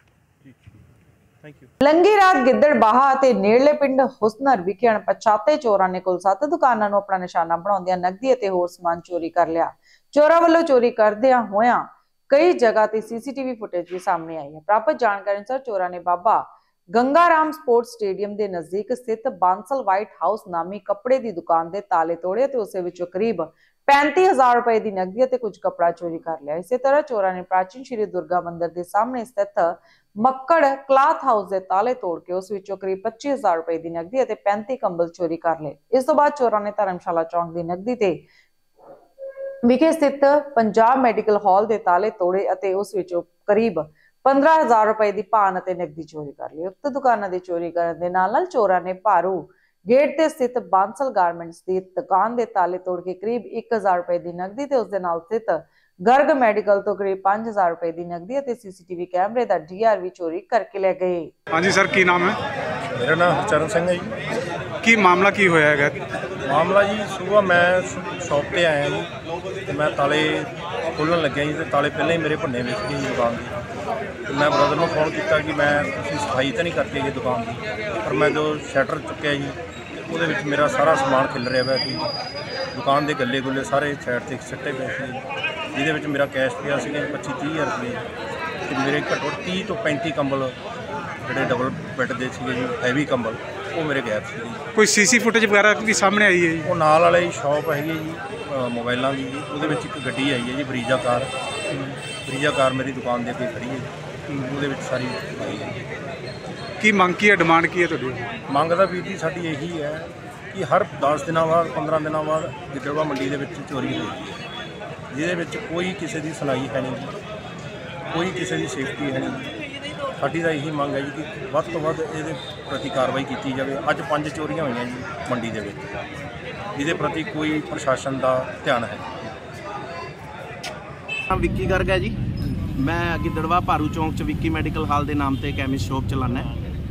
ਲੰਗੀ ਰਾਤ ਗਿੱਦੜਬਾਹਾ ਅਤੇ ਨੇੜਲੇ ਪਿੰਡ ਹੁਸਨਰ ਵਿਖੇ ਅਣਪਛਾਤੇ ਚੋਰਾਂ ਨੇ ਕੁੱਲ ਸੱਤ ਦੁਕਾਨਾਂ ਨੂੰ ਆਪਣਾ ਨਿਸ਼ਾਨਾ ਬਣਾਉਂਦਿਆਂ ਨਕਦੀ ਅਤੇ ਹੋਰ ਸਮਾਨ ਚੋਰੀ ਕਰ ਲਿਆ। ਚੋਰਾਂ ਵੱਲੋਂ ਚੋਰੀ ਕਰਦਿਆਂ ਹੋਇਆਂ ਕਈ ਜਗ੍ਹਾ ਤੇ ਸੀ ਸੀ ਟੀ ਵੀ ਫੁਟੇਜ ਵੀ ਸਾਹਮਣੇ ਆਈ ਹੈ। ਪ੍ਰਾਪਤ ਜਾਣਕਾਰੀ ਅਨੁਸਾਰ ਚੋਰਾਂ ਨੇ ਬਾਬਾ ਗੰਗਾਰਾਮ ਸਪੋਰਟਸ ਸਟੇਡੀਅਮ ਦੇ ਨਜ਼ਦੀਕ ਸਥਿਤ ਬਾਂਸਲ ਵਾਈਟ ਹਾਊਸ ਨਾਮੀ ਕੱਪੜੇ ਦੀ ਦੁਕਾਨ ਦੇ ਤਾਲੇ ਤੋੜੇ ਤੇ ਉਸੇ ਵਿੱਚੋਂ ਕਰੀਬ ਪੈਂਤੀ ਹਜ਼ਾਰ ਰੁਪਏ ਦੀ ਨਕਦੀ ਅਤੇ ਕੁਝ ਕੱਪੜਾ ਚੋਰੀ ਕਰ ਲਿਆ। ਇਸੇ ਤਰ੍ਹਾਂ ਚੋਰਾਂ ਨੇ ਪ੍ਰਾਚੀਨ ਸ਼੍ਰੀ ਦੁਰਗਾ ਮੰਦਿਰ ਦੇ ਸਾਹਮਣੇ ਸਥਿਤ ਮੱਕੜ ਕਲਾਥ ਹਾਊਸ ਦੇ ਤਾਲੇ ਤੋੜ ਕੇ ਉਸ ਵਿੱਚੋਂ ਕਰੀਬ ਪੱਚੀ ਹਜ਼ਾਰ ਰੁਪਏ ਦੀ ਨਕਦੀ ਅਤੇ ਪੈਂਤੀ ਕੰਬਲ ਚੋਰੀ ਕਰ ਲਏ। ਇਸ ਤੋਂ ਬਾਅਦ ਚੋਰਾਂ ਨੇ ਧਰਮਸ਼ਾਲਾ ਚੌਂਕ ਦੀ ਨਕਦੀ ਤੇ ਵਿਖੇ ਸਥਿਤ ਪੰਜਾਬ ਮੈਡੀਕਲ ਹਾਲ ਦੇ ਤਾਲੇ ਤੋੜੇ ਅਤੇ ਉਸ ਵਿੱਚੋਂ ਕਰੀਬ ਪੰਦਰਾਂ ਹਜ਼ਾਰ ਰੁਪਏ ਦੀ ਭਾਨ ਅਤੇ ਨਕਦੀ ਚੋਰੀ ਕਰ ਲਈ। ਉਕਤ ਦੁਕਾਨਾਂ ਦੀ ਚੋਰੀ ਕਰਨ ਦੇ ਨਾਲ ਨਾਲ ਚੋਰਾਂ ਨੇ ਭਾਰੂ ਗੇਟ ਤੇ ਸਥਿਤ ਬਾਂਸਲ ਗਾਰਮੈਂਟਸ ਦੀ ਦੁਕਾਨ ਦੇ ਤਾਲੇ ਤੋੜ ਕੇ ਕਰੀਬ ਇੱਕ ਹਜ਼ਾਰ ਰੁਪਏ ਦੀ ਨਕਦੀ ਤੇ ਉਸ ਦੇ ਨਾਲ ਸਥਿਤ ਗਰਗ ਮੈਡੀਕਲ ਤੋਂ ਕਰੀਬ ਪੰਜ ਹਜ਼ਾਰ ਰੁਪਏ ਦੀ ਨਕਦੀ ਅਤੇ ਸੀਸੀਟੀਵੀ ਕੈਮਰੇ ਦਾ ਡੀਆਰ ਵੀ ਚੋਰੀ ਕਰਕੇ ਲੈ ਗਏ। ਹਾਂਜੀ ਸਰ, ਕੀ ਨਾਮ ਹੈ? ਮੇਰਾ ਨਾਮ ਹਰਚਰਨ ਸਿੰਘ ਹੈ ਜੀ। ਕੀ ਮਾਮਲਾ ਕੀ ਹੋਇਆ ਹੈਗਾ? ਮਾਮਲਾ ਜੀ ਸੁਬਾਹ ਮੈਂ ਸ਼ੌਪ ਤੇ ਆਇਆ ਜੀ ਤੇ ਮੈਂ ਤਾਲੇ ਖੋਲ੍ਹਣ ਲੱਗਿਆ ਜੀ ਤੇ ਤਾਲੇ ਪਹਿਲਾਂ ਹੀ ਮੇਰੇ ਭੰਨੇ ਵਿੱਚ ਗਏ ਦੁਕਾਨ ਦੇ। ਤੇ ਮੈਂ ਬ੍ਰਦਰ ਨੂੰ ਫੋਨ ਕੀਤਾ ਕਿ ਮੈਂ ਤੁਸੀਂ ਸਫਾਈ ਤਾਂ ਨਹੀਂ ਕਰਕੇ ਗਏ ਦੁਕਾਨ ਦੀ, ਪਰ ਮੈਂ ਜੋ ਸ਼ਟਰ ਚੁੱਕਿਆ ਜੀ ਉਹਦੇ ਵਿੱਚ ਮੇਰਾ ਸਾਰਾ ਸਮਾਨ ਖਿਲ ਰਿਹਾ ਪਿਆ ਸੀ। ਦੁਕਾਨ ਦੇ ਗੱਲੇ ਗੁੱਲੇ ਸਾਰੇ ਸਾਈਡ 'ਤੇ ਸਿੱਟੇ ਪਏ ਸੀ, ਜਿਹਦੇ ਵਿੱਚ ਮੇਰਾ ਕੈਸ਼ ਪਿਆ ਸੀਗਾ ਪੱਚੀ ਤੀਹ ਹਜ਼ਾਰ ਰੁਪਏ ਤੇ ਮੇਰੇ ਘੱਟੋ ਤੀਹ ਤੋਂ ਪੈਂਤੀ ਕੰਬਲ ਜਿਹੜੇ ਡਬਲ ਬੈੱਡ ਦੇ ਸੀਗੇ ਜੀ, ਹੈਵੀ ਕੰਬਲ, ਉਹ ਮੇਰੇ ਗਾਇਬ ਸੀਗੇ ਜੀ। ਕੋਈ ਸੀਸੀ ਫੁਟੇਜ ਵਗੈਰਾ ਵੀ ਸਾਹਮਣੇ ਆਈ ਹੈ ਜੀ? ਉਹ ਨਾਲ ਵਾਲੇ ਹੀ ਸ਼ਾਪ ਹੈਗੀ ਜੀ ਮੋਬਾਈਲਾਂ ਦੀ ਜੀ, ਉਹਦੇ ਵਿੱਚ ਇੱਕ ਗੱਡੀ ਆਈ ਹੈ ਜੀ ਬਰੀਜਾ ਕਾਰ। ਬਰੀਜਾ ਕਾਰ ਮੇਰੀ ਦੁਕਾਨ ਦੇ ਅੱਗੇ ਖੜੀ ਹੈ ਜੀ, ਉਹਦੇ ਵਿੱਚ ਸਾਰੀ ਆਈ ਹੈ ਜੀ। ਕੀ ਮੰਗ ਕੀ ਹੈ, ਡਿਮਾਂਡ ਕੀ ਹੈ ਤੁਹਾਡੀ? ਮੰਗ ਦਾ ਵੀਰ ਜੀ ਸਾਡੀ ਇਹੀ ਹੈ ਕਿ ਹਰ ਦਸ ਦਿਨਾਂ ਬਾਅਦ ਪੰਦਰਾਂ ਦਿਨਾਂ ਬਾਅਦ ਗਿੱਦੜਬਾਹਾ ਮੰਡੀ ਦੇ ਵਿੱਚ ਚੋਰੀ ਹੋਈ ਹੈ, ਜਿਹਦੇ ਵਿੱਚ ਕੋਈ ਕਿਸੇ ਦੀ ਸੁਣਾਈ ਹੈ ਨਹੀਂ ਜੀ, ਕੋਈ ਕਿਸੇ ਦੀ ਸੇਫਟੀ ਹੈ ਨਹੀਂ। ਸਾਡੀ ਤਾਂ ਇਹੀ ਮੰਗ ਹੈ ਜੀ ਕਿ ਵੱਧ ਤੋਂ ਵੱਧ ਇਹਦੇ ਪ੍ਰਤੀ ਕਾਰਵਾਈ ਕੀਤੀ ਜਾਵੇ। ਅੱਜ ਪੰਜ ਚੋਰੀਆਂ ਹੋਈਆਂ ਜੀ ਮੰਡੀ ਦੇ ਵਿੱਚ, ਇਹਦੇ ਪ੍ਰਤੀ ਕੋਈ ਪ੍ਰਸ਼ਾਸਨ ਦਾ ਧਿਆਨ ਹੈ। ਵਿੱਕੀ ਗਰਗ ਹੈ ਜੀ, ਮੈਂ ਗਿੱਦੜਬਾਹਾ ਭਾਰੂ ਚੌਂਕ 'ਚ ਵਿੱਕੀ ਮੈਡੀਕਲ ਹਾਲ ਦੇ ਨਾਮ ਤੇ ਕੈਮਿਸਟ ਸ਼ੋਪ ਚਲਾਉਂਦਾ।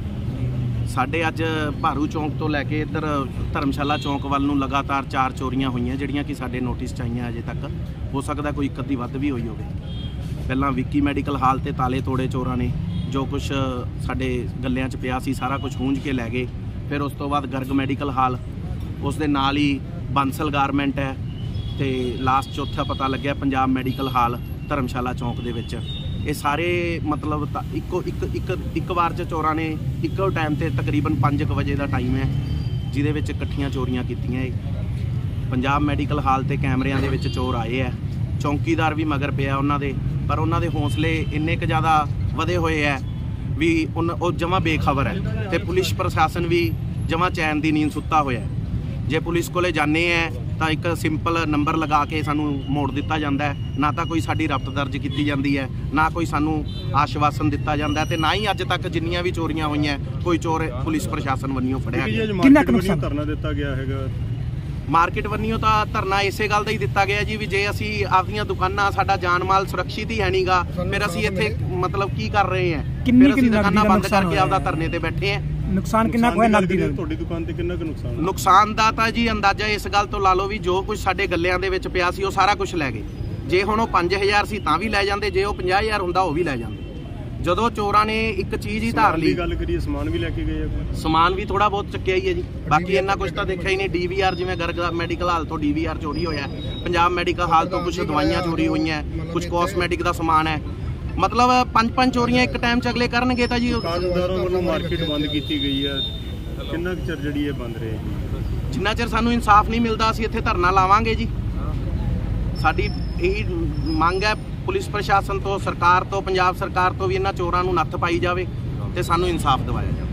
ਸਾਡੇ ਅੱਜ ਭਾਰੂ ਚੌਂਕ ਤੋਂ ਲੈ ਕੇ ਇੱਧਰ ਧਰਮਸ਼ਾਲਾ ਚੌਂਕ ਵੱਲ ਨੂੰ ਲਗਾਤਾਰ ਚਾਰ ਚੋਰੀਆਂ ਹੋਈਆਂ, ਜਿਹੜੀਆਂ ਕਿ ਸਾਡੇ ਨੋਟਿਸ 'ਚ ਆਈਆਂ ਅਜੇ ਤੱਕ। ਹੋ ਸਕਦਾ ਕੋਈ ਇੱਕ ਅੱਧੀ ਵੱਧ ਵੀ ਹੋਈ ਹੋਵੇ। ਪਹਿਲਾਂ ਵਿੱਕੀ ਮੈਡੀਕਲ ਹਾਲ ਤੇ ਤਾਲੇ ਤੋੜੇ ਚੋਰਾਂ ਨੇ, ਜੋ ਕੁਝ ਸਾਡੇ ਗੱਲਿਆਂ 'ਚ ਪਿਆ ਸੀ ਸਾਰਾ ਕੁਝ ਖੂੰਝ ਕੇ ਲੈ ਗਏ। ਫਿਰ ਉਸ ਤੋਂ ਬਾਅਦ ਗਰਗ ਮੈਡੀਕਲ ਹਾਲ, ਉਸ ਦੇ ਨਾਲ ਹੀ ਬਾਂਸਲ ਗਾਰਮੈਂਟ ਹੈ, ਤੇ ਲਾਸਟ ਚੌਥਾ ਪਤਾ ਲੱਗਿਆ ਪੰਜਾਬ ਮੈਡੀਕਲ ਹਾਲ ਧਰਮਸ਼ਾਲਾ ਚੌਂਕ ਦੇ ਵਿੱਚ। ਇਹ ਸਾਰੇ ਮਤਲਬ ਤਾਂ ਇੱਕੋ ਇੱਕ ਇੱਕ ਇੱਕ ਵਾਰ 'ਚ ਚੋਰਾਂ ਨੇ ਇੱਕੋ ਟਾਈਮ 'ਤੇ ਤਕਰੀਬਨ ਪੰਜ ਕੁ ਵਜੇ ਦਾ ਟਾਈਮ ਹੈ, ਜਿਹਦੇ ਵਿੱਚ ਇਕੱਠੀਆਂ ਚੋਰੀਆਂ ਕੀਤੀਆਂ। ਇਹ ਪੰਜਾਬ ਮੈਡੀਕਲ ਹਾਲ ਤੇ ਕੈਮਰਿਆਂ ਦੇ ਵਿੱਚ ਚੋਰ ਆਏ ਹੈ, ਚੌਂਕੀਦਾਰ ਵੀ ਮਗਰ ਪਿਆ ਉਹਨਾਂ ਦੇ, ਪਰ ਉਹਨਾਂ ਦੇ ਹੌਸਲੇ ਇੰਨੇ ਕੁ ਜ਼ਿਆਦਾ ਵਧੇ ਹੋਏ ਹੈ ਵੀ ਉਹ ਜਮਾਂ ਬੇਖਬਰ ਹੈ, ਤੇ ਪੁਲਿਸ ਪ੍ਰਸ਼ਾਸਨ ਵੀ ਜਮਾਂ ਚੈਨ ਦੀ ਨੀਂਦ ਸੁੱਤਾ ਹੋਇਆ। ਜੇ ਪੁਲਿਸ ਕੋਲੇ ਜਾਂਦੇ ਹੈ ਤਾਂ ਇੱਕ ਸਿੰਪਲ ਨੰਬਰ ਲਗਾ ਕੇ ਸਾਨੂੰ ਮੋੜ ਦਿੱਤਾ ਜਾਂਦਾ ਹੈ, ਨਾ ਤਾਂ ਕੋਈ ਸਾਡੀ ਰਫਤ ਦਰਜ ਕੀਤੀ ਜਾਂਦੀ ਹੈ, ਨਾ ਕੋਈ ਸਾਨੂੰ ਆਸ਼ਵਾਸਨ ਦਿੱਤਾ ਜਾਂਦਾ, ਤੇ ਨਾ ਹੀ ਅੱਜ ਤੱਕ ਜਿੰਨੀਆਂ ਵੀ ਚੋਰੀਆਂ ਹੋਈਆਂ ਕੋਈ ਚੋਰ ਪੁਲਿਸ ਪ੍ਰਸ਼ਾਸਨ ਵੱਲੋਂ ਫੜਿਆ ਗਿਆ। ਕਿੰਨਾ ਕੁ ਨੁਕਸਾਨ ਧਰਨਾ ਦਿੱਤਾ ਗਿਆ ਹੈਗਾ? ਮਾਰਕੀਟ ਵੱਲੋਂ ਤਾਂ ਧਰਨਾ ਇਸੇ ਗੱਲ ਦਾ ਹੀ ਦਿੱਤਾ ਗਿਆ ਜੀ ਵੀ ਜੇ ਅਸੀਂ ਆਪਦੀਆਂ ਦੁਕਾਨਾਂ, ਸਾਡਾ ਜਾਨ ਮਾਲ ਸੁਰੱਖਿਅਤ ਹੀ ਹੈ ਨਹੀਂਗਾ, ਫਿਰ ਅਸੀਂ ਇੱਥੇ ਮਤਲਬ ਕੀ ਕਰ ਰਹੇ ਹਾਂ? ਫਿਰ ਅਸੀਂ ਦੁਕਾਨਾਂ ਬੰਦ ਕਰਕੇ ਆਪਦਾ ਧਰਨੇ ਤੇ ਬੈਠੇ ਹਾਂ। ਨੁਕਸਾਨ ਕਿੰਨਾ ਕੁ ਹੈ ਨਕਦੀ ਦਾ? ਤੁਹਾਡੀ ਦੁਕਾਨ ਤੇ ਕਿੰਨਾ ਕੁ ਨੁਕਸਾਨ? ਨੁਕਸਾਨ ਦਾ ਤਾਂ ਜੀ ਅੰਦਾਜ਼ਾ ਇਸ ਗੱਲ ਤੋਂ ਲਾ ਲਓ ਵੀ ਜੋ ਕੁਝ ਸਾਡੇ ਗੱਲਿਆਂ ਦੇ ਵਿੱਚ ਪਿਆ ਸੀ ਉਹ ਸਾਰਾ ਕੁਝ ਲੈ ਗਏ। ਜੇ ਹੁਣ ਉਹ ਪੰਜ ਹਜ਼ਾਰ ਸੀ ਤਾਂ ਵੀ ਲੈ ਜਾਂਦੇ, ਜੇ ਉਹ ਪੰਜਾਹ ਹਜ਼ਾਰ ਹੁੰਦਾ ਉਹ ਵੀ ਲੈ ਜਾਂਦੇ। ਜਦੋਂ ਚੋਰਾਂ ਨੇ ਇੱਕ ਚੀਜ਼ ਹੀ ਧਾਰ ਲਈ। ਗੱਲ ਕਰੀਏ ਸਮਾਨ ਵੀ ਲੈ ਕੇ ਗਏ ਆ? ਸਮਾਨ ਵੀ ਥੋੜਾ ਬਹੁਤ ਚੱਕਿਆ ਹੀ ਹੈ ਜੀ, ਬਾਕੀ ਇੰਨਾ ਕੁਝ ਤਾਂ ਦੇਖਿਆ ਹੀ ਨਹੀਂ। ਡੀਵੀਆਰ ਜਿਵੇਂ ਗਰਗ ਮੈਡੀਕਲ ਹਾਲ ਤੋਂ ਡੀਵੀਆਰ ਚੋਰੀ ਹੋਇਆ, ਪੰਜਾਬ ਮੈਡੀਕਲ ਹਾਲ ਤੋਂ ਕੁਝ ਦਵਾਈਆਂ ਚੋਰੀ ਹੋਈਆਂ, ਕੁਝ ਕਾਸਮੈਟਿਕ ਦਾ ਸਮਾਨ ਹੈ। ਮਤਲਬ ਪੰਜ ਪੰਜ ਚੋਰੀਆਂ ਇੱਕ ਟਾਈਮ 'ਚ ਅਗਲੇ ਕਰਨਗੇ ਤਾਂ ਜੀ। ਦੁਕਾਨਦਾਰਾਂ ਵੱਲੋਂ ਮਾਰਕੀਟ ਬੰਦ ਕੀਤੀ ਗਈ ਹੈ, ਕਿੰਨਾ ਕੁ ਚਿਰ ਜਿਹੜੀ ਇਹ ਬੰਦ ਰਹੇਗੀ? ਜਿੰਨਾ ਚਿਰ ਸਾਨੂੰ ਇਨਸਾਫ ਨਹੀਂ ਮਿਲਦਾ ਅਸੀਂ ਇੱਥੇ ਧਰਨਾ ਲਾਵਾਂਗੇ ਜੀ। ਸਾਡੀ ਇਹੀ ਮੰਗ ਹੈ ਪੁਲਿਸ ਪ੍ਰਸ਼ਾਸਨ ਤੋਂ, ਸਰਕਾਰ ਤੋਂ, ਪੰਜਾਬ ਸਰਕਾਰ ਤੋਂ ਵੀ ਇਹਨਾਂ ਚੋਰਾਂ ਨੂੰ ਨੱਥ ਪਾਈ ਜਾਵੇ ਤੇ ਸਾਨੂੰ ਇਨਸਾਫ ਦਿਵਾਇਆ ਜਾਵੇ।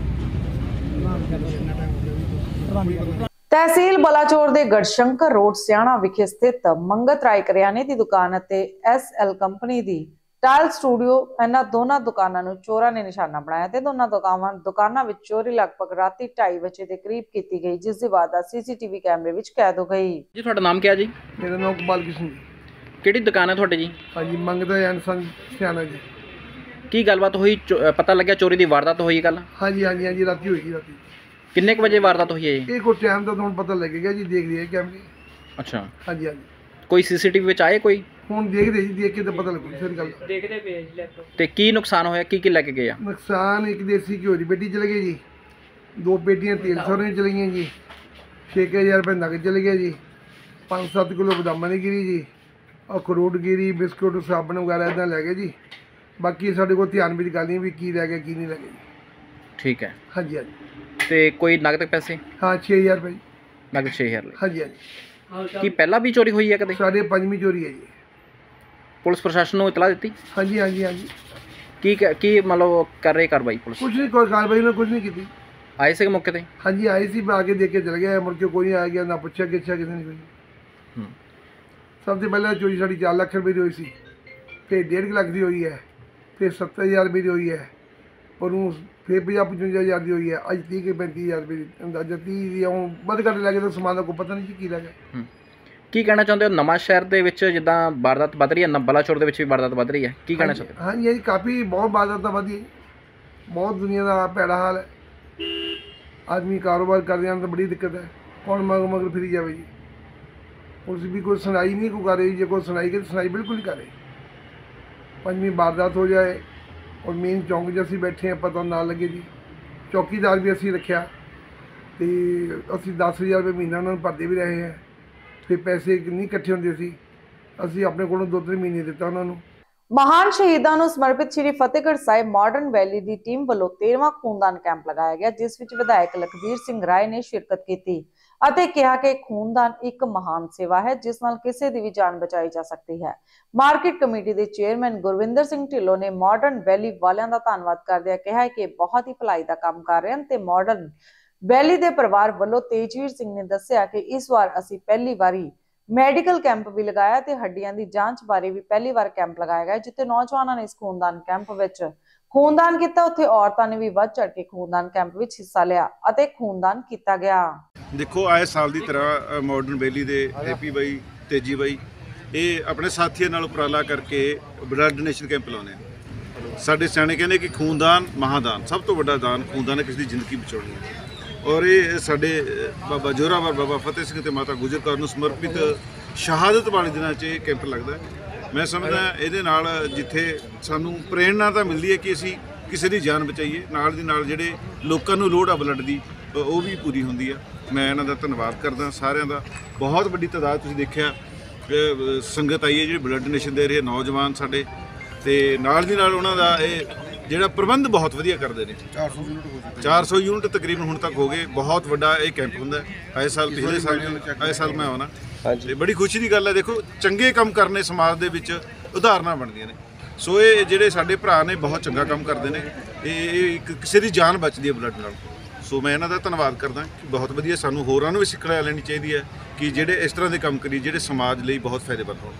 ਤਹਿਸੀਲ ਬਲਾਚੌਰ ਦੇ ਗੜਸ਼ੰਕਰ ਰੋਡ ਸਿਆਣਾ ਵਿਖੇ ਸਥਿਤ ਮੰਗਤ ਰਾਏ ਕਰਿਆਨੇ ਦੀ ਦੁਕਾਨ ਅਤੇ ਐਸ ਐਲ ਕੰਪਨੀ ਦੀ ਟਾਇਲ ਸਟੂਡੀਓ, ਇਹਨਾਂ ਦੋਨਾਂ ਦੁਕਾਨਾਂ ਨੂੰ ਚੋਰਾਂ ਨੇ ਨਿਸ਼ਾਨਾ ਬਣਾਇਆ ਤੇ ਦੋਨਾਂ ਦੁਕਾਨਾਂ ਦੁਕਾਨਾਂ ਵਿੱਚ ਚੋਰੀ ਲਗਭਗ ਰਾਤੀ ਢਾਈ ਵਜੇ ਦੇ ਕਰੀਬ ਕੀਤੀ ਗਈ, ਜਿਸ ਦੀ ਵਾਰਦਾਤ ਸੀਸੀਟੀਵੀ ਕੈਮਰੇ ਵਿੱਚ ਕੈਦ ਹੋ ਗਈ। ਜੀ ਤੁਹਾਡਾ ਨਾਮ ਕੀ ਹੈ ਜੀ? ਮੇਰਾ ਨਾਮ ਕਮਾਲ ਕਿਸ਼ਨ ਜੀ। ਕਿਹੜੀ ਦੁਕਾਨ ਹੈ ਤੁਹਾਡੀ ਜੀ? ਹਾਂਜੀ, ਮੰਗਦਾ ਐਂਡ ਸੰਗ ਸਿਆਣਾ ਜੀ। ਕੀ ਗੱਲਬਾਤ ਹੋਈ? ਪਤਾ ਲੱਗਿਆ ਚੋਰੀ ਦੀ ਵਾਰਦਾਤ ਹੋਈ ਕੱਲ? ਹਾਂਜੀ ਹਾਂਜੀ ਹਾਂਜੀ ਰਾਤੀ ਹੋਈ ਰਾਤੀ। ਕਿੰਨੇ ਕੁ ਵਜੇ ਵਾਰਦਾਤ ਹੋਈ ਹੈ ਜੀ? ਇਹ ਕੋਈ ਟਾਈਮ ਦਾ ਤੁਹਾਨੂੰ ਪਤਾ ਲੱਗੇਗਾ ਜੀ, ਦੇਖ ਰਹੇ ਕੈਮਰੇ। ਅੱਛਾ, ਹਾਂਜੀ ਹਾਂਜੀ। ਕੋਈ ਸੀਸੀਟੀਵੀ ਵਿੱਚ ਆਏ ਕੋਈ? ਹੁਣ ਦੇਖਦੇ ਜੀ, ਦੇਖ ਕੇ ਤਾਂ ਪਤਾ ਲੱਗੂ ਸਾਰੀ ਗੱਲ। ਦੇਖਦੇ ਪਏ ਜੀ ਲੈਪਟਾਪ ਤੇ। ਕੀ ਨੁਕਸਾਨ ਹੋਇਆ, ਕੀ ਕੀ ਲੈ ਕੇ ਗਏ ਆ? ਨੁਕਸਾਨ ਇੱਕ ਦੇਸੀ ਘਿਓ ਦੀ ਪੇਟੀ ਚਲੇ ਗਈ ਜੀ, ਦੋ ਪੇਟੀਆਂ ਤੇਲ ਸੌਰੇ ਚਲੇ ਗਈਆਂ ਜੀ, ਛੇ ਕੁ ਹਜ਼ਾਰ ਰੁਪਏ ਨਗਦ ਚਲੇ ਗਿਆ ਜੀ, ਪੰਜ ਸੱਤ ਕਿਲੋ ਬਦਾਮਾਂ ਦੀ ਗਿਰੀ ਜੀ, ਅਖਰੋਟ ਗਿਰੀ, ਬਿਸਕੁਟ, ਸਾਬਣ ਵਗੈਰਾ ਇੱਦਾਂ ਲੈ ਗਏ ਜੀ। ਬਾਕੀ ਸਾਡੇ ਕੋਲ ਧਿਆਨ ਵਿੱਚ ਗੱਲ ਨਹੀਂ ਵੀ ਕੀ ਲੈ ਗਿਆ ਕੀ ਨਹੀਂ ਲੈ ਗਿਆ ਜੀ। ठीक है। हाँ जी हाँ जी। ਤੇ ਕੋਈ ਨਗਦ ਪੈਸੇ? हाँ छे हज़ार रुपये। ਨਗਦ ਛੇ ਹਜ਼ਾਰ ਲਈ। हाँ जी हाँ जी। ਕੀ ਪਹਿਲਾਂ ਵੀ ਚੋਰੀ ਹੋਈ ਹੈ ਕਦੇ? साढ़े पंजवीं चोरी है जी। ਪੁਲਿਸ ਪ੍ਰਸ਼ਾਸਨ ਨੂੰ ਇਤਲਾਹ ਦਿੱਤੀ? हाँ जी हाँ जी हाँ जी। ਕੀ ਕ- ਕੀ मतलब ਕਰ ਰਹੀ ਕਾਰਵਾਈ ਪੁਲਿਸ? कुछ नहीं, कोई कार्रवाई ने कुछ नहीं की। ਆਏ ਸੀਗੇ ਮੌਕੇ ਤੇ? हाँ जी आए सी, आगे देख के चल गया, मुड़ के कोई नहीं आ गया, ना पूछा किच्छा किसी ने कोई। हम्म। सबसे पहले चोरी साढ़ी चार लाख रुपये की हुई सी, फिर डेढ़ लाख की हुई है, फिर सत्तर हज़ार रुपये की हुई है, और हूँ फिर पचास पचवंजा हज़ार की हुई है, अज तीह के पैंती हज़ार रुपये की अंदाजा तीह की हूँ बद घट लैगे तो समान का कोई पता नहीं की लैगा। ਕੀ ਕਹਿਣਾ ਚਾਹੁੰਦੇ ਹੋ ਨਵਾਂ ਸ਼ਹਿਰ ਦੇ ਵਿੱਚ ਜਿੱਦਾਂ ਵਾਰਦਾਤ ਵੱਧ ਰਹੀ ਹੈ, ਨੰਬਲਾਚੌਰ ਦੇ ਵਿੱਚ ਵੀ ਵਾਰਦਾਤ ਵੱਧ ਰਹੀ ਹੈ, ਕੀ ਕਹਿਣਾ ਚਾਹੁੰਦੇ ਹੋ? हाँ जी हाँ जी, काफ़ी बहुत वारदात वधी, बहुत दुनिया का भैड़ा हाल है। आदमी कारोबार कर रहे हैं तो बड़ी दिक्कत है, कौन मगर मगर फिरी जाए जी। पुलिस भी कोई सुनाई नहीं को कर रही, जो कोई सुनाई करे सुनाई बिल्कुल नहीं कर रही। पंजवीं वारदात हो जाए और मेन चौंक च असीं बैठे हैं, पता ना लगे जी। चौकीदार भी असीं रखा तो असीं दस हज़ार रुपये महीना उन्होंने भरते भी रहे हैं, फिर पैसे नहीं इकट्ठे होंदे सी, असीं अपने कोलों दो तीन महीने दिता उन्होंने। ਮਹਾਨ ਸ਼ਹੀਦਾਂ ਨੂੰ ਸਮਰਪਿਤ ਸ਼੍ਰੀ ਫਤਿਹਗੜ੍ਹ ਸਾਹਿਬ ਮਾਡਰਨ ਵੈਲੀ ਦੀ ਟੀਮ ਵੱਲੋਂ ਤੇਰਵਾਂ ਖੂਨਦਾਨ ਕੈਂਪ ਲਗਾਇਆ ਗਿਆ, ਜਿਸ ਵਿੱਚ ਵਿਧਾਇਕ ਲਖਬੀਰ ਸਿੰਘ ਰਾਏ ਨੇ ਸ਼ਿਰਕਤ ਕੀਤੀ ਅਤੇ ਕਿਹਾ ਕਿ ਖੂਨਦਾਨ ਇੱਕ ਮਹਾਨ ਸੇਵਾ ਹੈ ਜਿਸ ਨਾਲ ਕਿਸੇ ਦੀ ਵੀ ਜਾਨ ਬਚਾਈ ਜਾ ਸਕਦੀ ਹੈ। ਮਾਰਕੀਟ ਕਮੇਟੀ ਦੇ ਚੇਅਰਮੈਨ ਗੁਰਵਿੰਦਰ ਸਿੰਘ ਢਿੱਲੋਂ ਨੇ ਮਾਡਰਨ ਵੈਲੀ ਵਾਲਿਆਂ ਦਾ ਧੰਨਵਾਦ ਕਰਦਿਆਂ ਕਿਹਾ ਕਿ ਬਹੁਤ ਹੀ ਭਲਾਈ ਦਾ ਕੰਮ ਕਰ ਰਹੇ ਹਨ ਤੇ ਮਾਡਰਨ ਵੈਲੀ ਦੇ ਪਰਿਵਾਰ ਵੱਲੋਂ ਤੇਜਵੀਰ ਸਿੰਘ ਨੇ ਦੱਸਿਆ ਕਿ ਇਸ ਵਾਰ ਅਸੀਂ ਪਹਿਲੀ ਵਾਰੀ ਮੈਡੀਕਲ ਕੈਂਪ ਵੀ ਲਗਾਇਆ ਤੇ ਹੱਡੀਆਂ ਦੀ ਜਾਂਚ ਬਾਰੇ ਵੀ ਪਹਿਲੀ ਵਾਰ ਕੈਂਪ ਲਗਾਇਆ ਗਿਆ, ਜਿੱਥੇ ਨੌਜਵਾਨਾਂ ਨੇ ਇਸ ਖੂਨਦਾਨ ਕੈਂਪ ਵਿੱਚ ਖੂਨਦਾਨ ਕੀਤਾ। ਉੱਥੇ ਔਰਤਾਂ ਨੇ ਵੀ ਵੱਧ ਚੜ ਕੇ ਖੂਨਦਾਨ ਕੈਂਪ ਵਿੱਚ ਹਿੱਸਾ ਲਿਆ ਅਤੇ ਖੂਨਦਾਨ ਕੀਤਾ ਗਿਆ। ਦੇਖੋ ਆਏ ਸਾਲ ਦੀ ਤਰ੍ਹਾਂ ਮਾਡਰਨ ਵੈਲੀ ਦੇ ਹੈਪੀ ਬਾਈ ਤੇਜੀ ਬਾਈ ਇਹ ਆਪਣੇ ਸਾਥੀਆਂ ਨਾਲ ਉਪਰਾਲਾ ਕਰਕੇ ਬਲੱਡ ਡੋਨੇਸ਼ਨ ਕੈਂਪ ਲਾਉਂਦੇ ਆ। ਸਾਡੇ ਸਿਆਣੇ ਕਹਿੰਦੇ ਕਿ ਖੂਨਦਾਨ ਮਹਾਦਾਨ, ਸਭ ਤੋਂ ਵੱਡਾ ਦਾਨ ਖੂਨਦਾਨ ਹੈ, ਕਿਸੇ ਦੀ ਜ਼ਿੰਦਗੀ ਬਚਾਉਣੀ ਹੈ। ਔਰ ਇਹ ਸਾਡੇ ਬਾਬਾ ਜੋਰਾਵਰ ਬਾਬਾ ਫਤਿਹ ਸਿੰਘ ਤੇ ਮਾਤਾ ਗੁਜਰ ਕੌਰ ਨੂੰ ਸਮਰਪਿਤ ਸ਼ਹਾਦਤ ਵਾਲੇ ਦਿਨਾਂ 'ਚ ਇਹ ਕੈਂਪ ਲੱਗਦਾ। ਮੈਂ ਸਮਝਦਾ ਇਹਦੇ ਨਾਲ ਜਿੱਥੇ ਸਾਨੂੰ ਪ੍ਰੇਰਣਾ ਤਾਂ ਮਿਲਦੀ ਹੈ ਕਿ ਅਸੀਂ ਕਿਸੇ ਦੀ ਜਾਨ ਬਚਾਈਏ, ਨਾਲ ਦੀ ਨਾਲ ਜਿਹੜੇ ਲੋਕਾਂ ਨੂੰ ਲੋੜ ਆ ਬਲੱਡ ਦੀ ਉਹ ਵੀ ਪੂਰੀ ਹੁੰਦੀ ਆ। ਮੈਂ ਇਹਨਾਂ ਦਾ ਧੰਨਵਾਦ ਕਰਦਾ ਸਾਰਿਆਂ ਦਾ। ਬਹੁਤ ਵੱਡੀ ਤਾਦਾਦ ਤੁਸੀਂ ਦੇਖਿਆ ਸੰਗਤ ਆਈ ਹੈ ਜਿਹੜੀ ਬਲੱਡ ਡੋਨੇਸ਼ਨ ਦੇ ਰਹੇ ਨੌਜਵਾਨ ਸਾਡੇ, ਤੇ ਨਾਲ ਦੀ ਨਾਲ ਉਹਨਾਂ ਦਾ ਇਹ ਜਿਹੜਾ ਪ੍ਰਬੰਧ ਬਹੁਤ ਵਧੀਆ ਕਰਦੇ ਨੇ। ਚਾਰ ਸੌ ਯੂਨਿਟ ਤਕਰੀਬਨ ਹੁਣ ਤੱਕ ਹੋ ਗਏ। ਬਹੁਤ ਵੱਡਾ ਇਹ ਕੈਂਪ ਹੁੰਦਾ ਆਏ ਸਾਲ, ਪਿਛਲੇ ਸਾਲ ਆਏ ਸਾਲ ਮੈਂ ਆਉਣਾ ਤੇ ਬੜੀ ਖੁਸ਼ੀ ਦੀ ਗੱਲ ਹੈ। ਦੇਖੋ ਚੰਗੇ ਕੰਮ ਕਰਨੇ ਸਮਾਜ ਦੇ ਵਿੱਚ ਉਦਾਹਰਨਾਂ ਬਣਦੀਆਂ ਨੇ। ਸੋ ਇਹ ਜਿਹੜੇ ਸਾਡੇ ਭਰਾ ਨੇ ਬਹੁਤ ਚੰਗਾ ਕੰਮ ਕਰਦੇ ਨੇ, ਇਹ ਇੱਕ ਕਿਸੇ ਦੀ ਜਾਨ ਬਚਦੀ ਹੈ ਬਲੱਡ ਨਾਲ। ਸੋ ਮੈਂ ਇਹਨਾਂ ਦਾ ਧੰਨਵਾਦ ਕਰਦਾ ਕਿ ਬਹੁਤ ਵਧੀਆ, ਸਾਨੂੰ ਹੋਰਾਂ ਨੂੰ ਵੀ ਸਿੱਖਿਆ ਲੈਣੀ ਚਾਹੀਦੀ ਹੈ ਕਿ ਜਿਹੜੇ ਇਸ ਤਰ੍ਹਾਂ ਦੇ ਕੰਮ ਕਰੀ ਜਿਹੜੇ ਸਮਾਜ ਲਈ ਬਹੁਤ ਫਾਇਦੇਮੰਦ ਹੋਣ।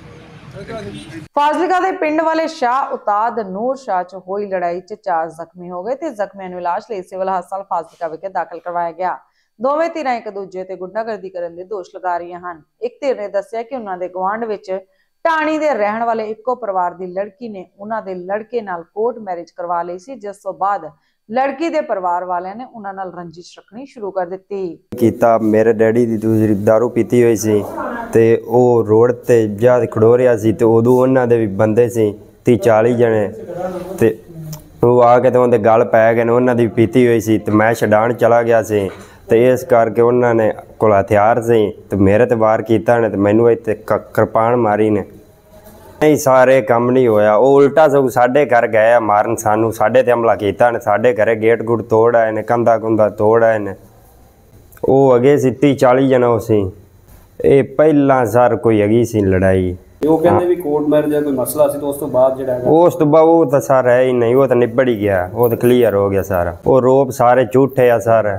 ਫਾਜ਼ਿਲਕਾ ਦੇ ਪਿੰਡ ਵਾਲੇ ਸ਼ਾਹ ਉਤਾਦ ਨੂਰ ਸ਼ਾਹ ਚ ਹੋਈ ਲੜਾਈ ਚ ਚਾਰ ਜ਼ਖਮੀ ਹੋ ਗਏ ਤੇ ਜ਼ਖਮੀਆਂ ਨੂੰ ਇਲਾਜ ਲਈ ਸਿਵਲ ਹਸਪਤਾਲ ਫਾਜ਼ਿਲਕਾ ਵਿਖੇ ਦਾਖਲ ਕਰਵਾਇਆ ਗਿਆ। ਦੋਵੇਂ ਧਿਰਾਂ ਇੱਕ ਦੂਜੇ ਤੇ ਗੁੰਡਾਗਰਦੀ ਕਰਨ ਦੇ ਦੋਸ਼ ਲਗਾ ਰਹੀਆਂ ਹਨ। ਇੱਕ ਧਿਰ ਨੇ ਦੱਸਿਆ ਕਿ ਉਹਨਾਂ ਦੇ ਗੁਆਂਢ ਵਿੱਚ ਟਾਣੀ ਦੇ ਰਹਿਣ ਵਾਲੇ ਇੱਕੋ ਪਰਿਵਾਰ ਦੀ ਲੜਕੀ ਨੇ ਉਹਨਾਂ ਦੇ ਲੜਕੇ ਨਾਲ ਕੋਰਟ ਮੈਰਿਜ ਕਰਵਾ ਲਈ ਸੀ, ਜਿਸ ਤੋਂ ਬਾਅਦ ਲੜਕੀ ਦੇ ਪਰਿਵਾਰ ਵਾਲਿਆਂ ਨੇ ਉਹਨਾਂ ਨਾਲ ਰੰਜਿਸ਼ ਰੱਖਣੀ ਸ਼ੁਰੂ ਕਰ ਦਿੱਤੀ। ਕੀਤਾ ਮੇਰੇ ਡੈਡੀ ਦੀ ਦੂਸਰੀ ਦਾਰੂ ਪੀਤੀ ਹੋਈ ਸੀ ਤੇ ਉਹ ਰੋਡ ਤੇ ਜਦ ਖੜੋ ਰਿਹਾ ਸੀ ਤੇ ਉਦੋਂ ਉਹਨਾਂ ਦੇ ਵੀ ਬੰਦੇ ਸੀ ਤੀਹ ਚਾਲੀ ਜਣੇ ਤੇ ਉਹ ਆ ਕੇ ਤੇ ਉਹਦੇ ਗਲ ਪੈ ਗਏ ਨੇ। ਉਹਨਾਂ ਦੀ ਪੀਤੀ ਹੋਈ ਸੀ ਤੇ ਮੈਂ ਛਡਾਣ ਚਲਾ ਗਿਆ ਸੀ ਤੇ ਇਸ ਕਰਕੇ ਉਹਨਾਂ ਨੇ ਕੋਲ ਹਥਿਆਰ ਸੀ ਤੇ ਮੇਰੇ ਤੇ ਵਾਰ ਕੀਤਾ ਨੇ ਤੇ ਮੈਨੂੰ ਇੱਥੇ ਕਿਰਪਾਨ ਮਾਰੀ ਨੇ। ਨਹੀਂ ਸਾਰੇ ਕੰਮ ਨਹੀਂ ਹੋਇਆ, ਉਹ ਉਲਟਾ ਸਗੋਂ ਸਾਡੇ ਘਰ ਗਏ ਆ ਮਾਰਨ, ਸਾਨੂੰ ਸਾਡੇ ਤੇ ਹਮਲਾ ਕੀਤਾ ਨੇ। ਸਾਡੇ ਘਰੇ ਗੇਟ ਗੁੱਟ ਤੋੜ ਆਏ ਨੇ, ਕੰਧਾ ਕੁੰਧਾ ਤੋੜ ਆਏ ਨੇ। ਉਹ ਅਗੇ ਸੀ ਤੀਹ ਚਾਲੀ ਜਣਾ ਉਹ ਸੀ। ਇਹ ਪਹਿਲਾਂ ਸਰ ਕੋਈ ਹੈਗੀ ਸੀ ਲੜਾਈ। ਉਹ ਕਹਿੰਦੇ ਵੀ ਕੋਰਟ ਮੈਰਿਜ ਦਾ ਕੋਈ ਮਸਲਾ ਸੀ, ਤਾਂ ਉਸ ਤੋਂ ਬਾਅਦ ਜਿਹੜਾ ਹੈਗਾ ਉਸ ਤੋਂ ਬਾਅਦ ਉਹ ਤਾਂ ਸਰ ਹੈ ਹੀ ਨਹੀਂ, ਉਹ ਤਾਂ ਨਿਬੜ ਹੀ ਗਿਆ, ਉਹ ਤਾਂ ਕਲੀਅਰ ਹੋ ਗਿਆ ਸਾਰਾ। ਉਹ ਰੋਪ ਸਾਰੇ ਝੂਠੇ ਆ ਸਰ,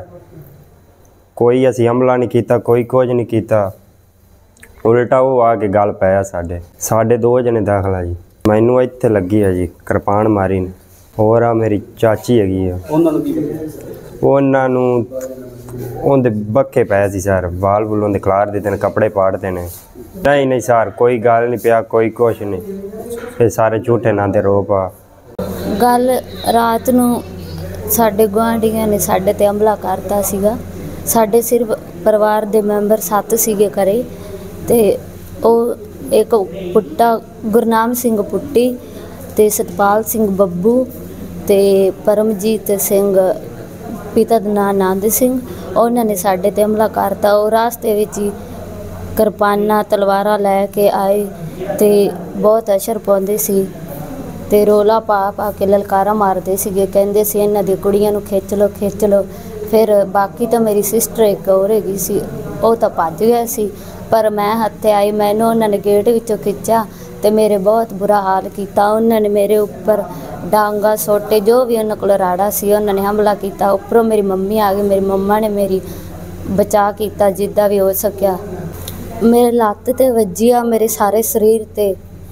ਕੋਈ ਅਸੀਂ ਹਮਲਾ ਨਹੀਂ ਕੀਤਾ, ਕੋਈ ਕੁਝ ਨਹੀਂ ਕੀਤਾ। ਉਲਟਾ ਉਹ ਆ ਕੇ ਗੱਲ ਪਿਆ ਸਾਡੇ ਸਾਡੇ ਦੋ ਜਣੇ ਦਾਖਲ ਆ ਜੀ। ਮੈਨੂੰ ਇੱਥੇ ਲੱਗੀ ਆ ਜੀ ਕਿਰਪਾਨ ਮਾਰੀ ਨੇ। ਹੋਰ ਆ ਮੇਰੀ ਚਾਚੀ ਹੈਗੀ ਆ, ਉਹਨਾਂ ਨੂੰ ਕੀ ਉਹਨਾਂ ਨੂੰ ਉਹਦੇ ਬੱਕੇ ਪਏ ਸੀ ਸਰ, ਵਾਲ ਵੁਲ ਉਹਦੇ ਖਿਲਾਰ ਦਿੱਤੇ ਨੇ, ਕੱਪੜੇ ਪਾੜਦੇ ਨੇ। ਨਹੀਂ ਨਹੀਂ ਸਰ ਕੋਈ ਗੱਲ ਨਹੀਂ ਪਿਆ, ਕੋਈ ਕੁਛ ਨਹੀਂ। ਇਹ ਸਾਰੇ ਝੂਠੇ ਨਾਂ ਦੇ ਰੋਪ ਆ। ਗੱਲ ਰਾਤ ਨੂੰ ਸਾਡੇ ਗੁਆਂਢੀਆਂ ਨੇ ਸਾਡੇ ਤੇ ਹਮਲਾ ਕਰਤਾ ਸੀਗਾ। ਸਾਡੇ ਸਿਰਫ ਪਰਿਵਾਰ ਦੇ ਮੈਂਬਰ ਸੱਤ ਸੀਗੇ ਘਰੇ ਤੇ ਉਹ ਇੱਕ ਪੁੱਟਾ ਗੁਰਨਾਮ ਸਿੰਘ ਪੁੱਟੀ ਤੇ ਸਤਪਾਲ ਸਿੰਘ ਬੱਬੂ ਤੇ ਪਰਮਜੀਤ ਸਿੰਘ ਪਿਤਾ ਦਾ ਨਾਂ ਆਨੰਦ ਸਿੰਘ, ਉਹਨਾਂ ਨੇ ਸਾਡੇ ਤੇ ਹਮਲਾ ਕਰਤਾ। ਉਹ ਰਾਸਤੇ ਵਿੱਚ ਹੀ ਕਿਰਪਾਨਾਂ ਤਲਵਾਰਾਂ ਲੈ ਕੇ ਆਏ ਤੇ ਬਹੁਤ ਅਸਰ ਪਾਉਂਦੇ ਸੀ ਤੇ ਰੋਲਾ ਪਾ ਪਾ ਕੇ ਲਲਕਾਰਾ ਮਾਰਦੇ ਸੀਗੇ, ਕਹਿੰਦੇ ਸੀ ਇਹਨਾਂ ਦੀ ਕੁੜੀਆਂ ਨੂੰ ਖਿੱਚ ਲਓ ਖਿੱਚ ਲਓ। ਫਿਰ ਬਾਕੀ ਤਾਂ ਮੇਰੀ ਸਿਸਟਰ ਇੱਕ ਹੋਰ ਹੈਗੀ ਸੀ, ਉਹ ਤਾਂ ਭੱਜ ਗਿਆ ਸੀ, ਪਰ ਮੈਂ ਹੱਥੇ ਆਈ, ਮੈਨੂੰ ਉਹਨਾਂ ਨੇ ਗੇਟ ਵਿੱਚੋਂ ਖਿੱਚਿਆ ਤੇ ਮੇਰੇ ਬਹੁਤ ਬੁਰਾ ਹਾਲ ਕੀਤਾ। ਉਹਨਾਂ ਨੇ ਮੇਰੇ ਉੱਪਰ ਡਾਂਗਾ ਸੋਟੇ, ਜੋ ਵੀ ਉਹਨਾਂ ਕੋਲ ਰਾੜਾ ਸੀ ਉਹਨਾਂ ਨੇ ਹਮਲਾ ਕੀਤਾ। ਉੱਪਰੋਂ ਮੇਰੀ ਮੰਮੀ ਆ ਗਈ, ਮੇਰੀ ਮੰਮਾ ਨੇ ਮੇਰੀ ਬਚਾ ਕੀਤਾ ਜਿੱਦਾਂ ਵੀ ਹੋ ਸਕਿਆ। ਮੇਰੇ ਲੱਤ ਤੇ ਵੱਜੀ ਆ, ਮੇਰੇ ਸਾਰੇ ਸਰੀਰ ਤੇ।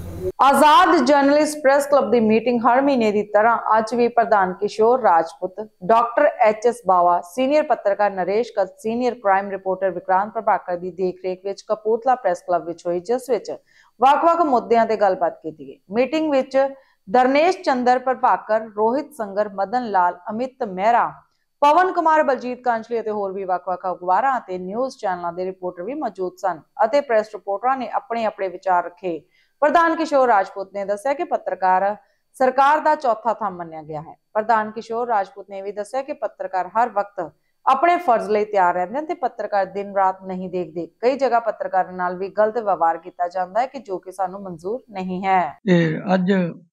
ਆਜ਼ਾਦ ਜਰਨਲਿਸਟ ਪ੍ਰੈਸ ਕਲੱਬ ਦੀ ਮੀਟਿੰਗ ਹਰ ਮਹੀਨੇ ਦੀ ਤਰ੍ਹਾਂ ਅੱਜ ਵੀ ਪ੍ਰਧਾਨ Kishor Rajput, doctor H S Bawa, senior ਪੱਤਰਕਾਰ Naresh Kadd, senior crime reporter Vikrant Prabhakar ਦੀ ਦੇਖਰੇਖ ਵਿੱਚ ਕਪੂਰਥਲਾ ਪ੍ਰੈਸ ਕਲੱਬ ਵਿੱਚ ਹੋਈ, ਜਿਸ ਵਿੱਚ ਵੱਖ-ਵੱਖ ਮੁੱਦਿਆਂ ਤੇ ਗੱਲਬਾਤ ਕੀਤੀ ਗਈ। ਮੀਟਿੰਗ ਵਿੱਚ ਦਰਨੇਸ਼ ਚੰਦਰ ਪ੍ਰਭਾਕਰ, ਰੋਹਿਤ ਸੰਗਰ, ਮਦਨ ਲਾਲ, ਅਮਿਤ ਮਹਿਰਾ, ਪਵਨ ਕੁਮਾਰ, ਬਲਜੀਤ ਕਾਂਚਲੀ ਅਤੇ ਹੋਰ ਵੀ ਵੱਖ-ਵੱਖ ਅਖਬਾਰਾਂ ਅਤੇ ਨਿਊਜ਼ ਚੈਨਲਾਂ ਦੇ ਰਿਪੋਰਟਰ ਵੀ ਮੌਜੂਦ ਸਨ ਅਤੇ ਪ੍ਰੈਸ ਰਿਪੋਰਟਰਾਂ ਨੇ ਆਪਣੇ-ਆਪਣੇ ਵਿਚਾਰ ਰੱਖੇ। ਪ੍ਰਧਾਨ ਕਿਸ਼ੋਰ ਰਾਜਪੂਤ ਨੇ ਦੱਸਿਆ ਕਿ ਪੱਤਰਕਾਰ ਸਰਕਾਰ ਦਾ ਚੌਥਾ ਥੰਮ ਮੰਨਿਆ ਗਿਆ ਹੈ। ਪ੍ਰਧਾਨ ਕਿਸ਼ੋਰ ਰਾਜਪੂਤ ਨੇ ਵੀ ਦੱਸਿਆ ਕਿ ਪੱਤਰਕਾਰ ਹਰ ਵਕਤ ਆਪਣੇ ਫਰਜ਼ ਲਈ ਤਿਆਰ ਰਹਿੰਦੇ ਹਨ ਤੇ ਪੱਤਰਕਾਰ ਦਿਨ ਰਾਤ ਨਹੀਂ ਦੇਖਦੇ। ਕਈ ਜਗ੍ਹਾ ਪੱਤਰਕਾਰਾਂ ਨਾਲ ਵੀ ਗਲਤ ਵਿਵਹਾਰ ਕੀਤਾ ਜਾਂਦਾ ਹੈ ਕਿ ਜੋ ਕਿ ਸਾਨੂੰ ਮਨਜ਼ੂਰ ਨਹੀਂ ਹੈ। ਤੇ ਅੱਜ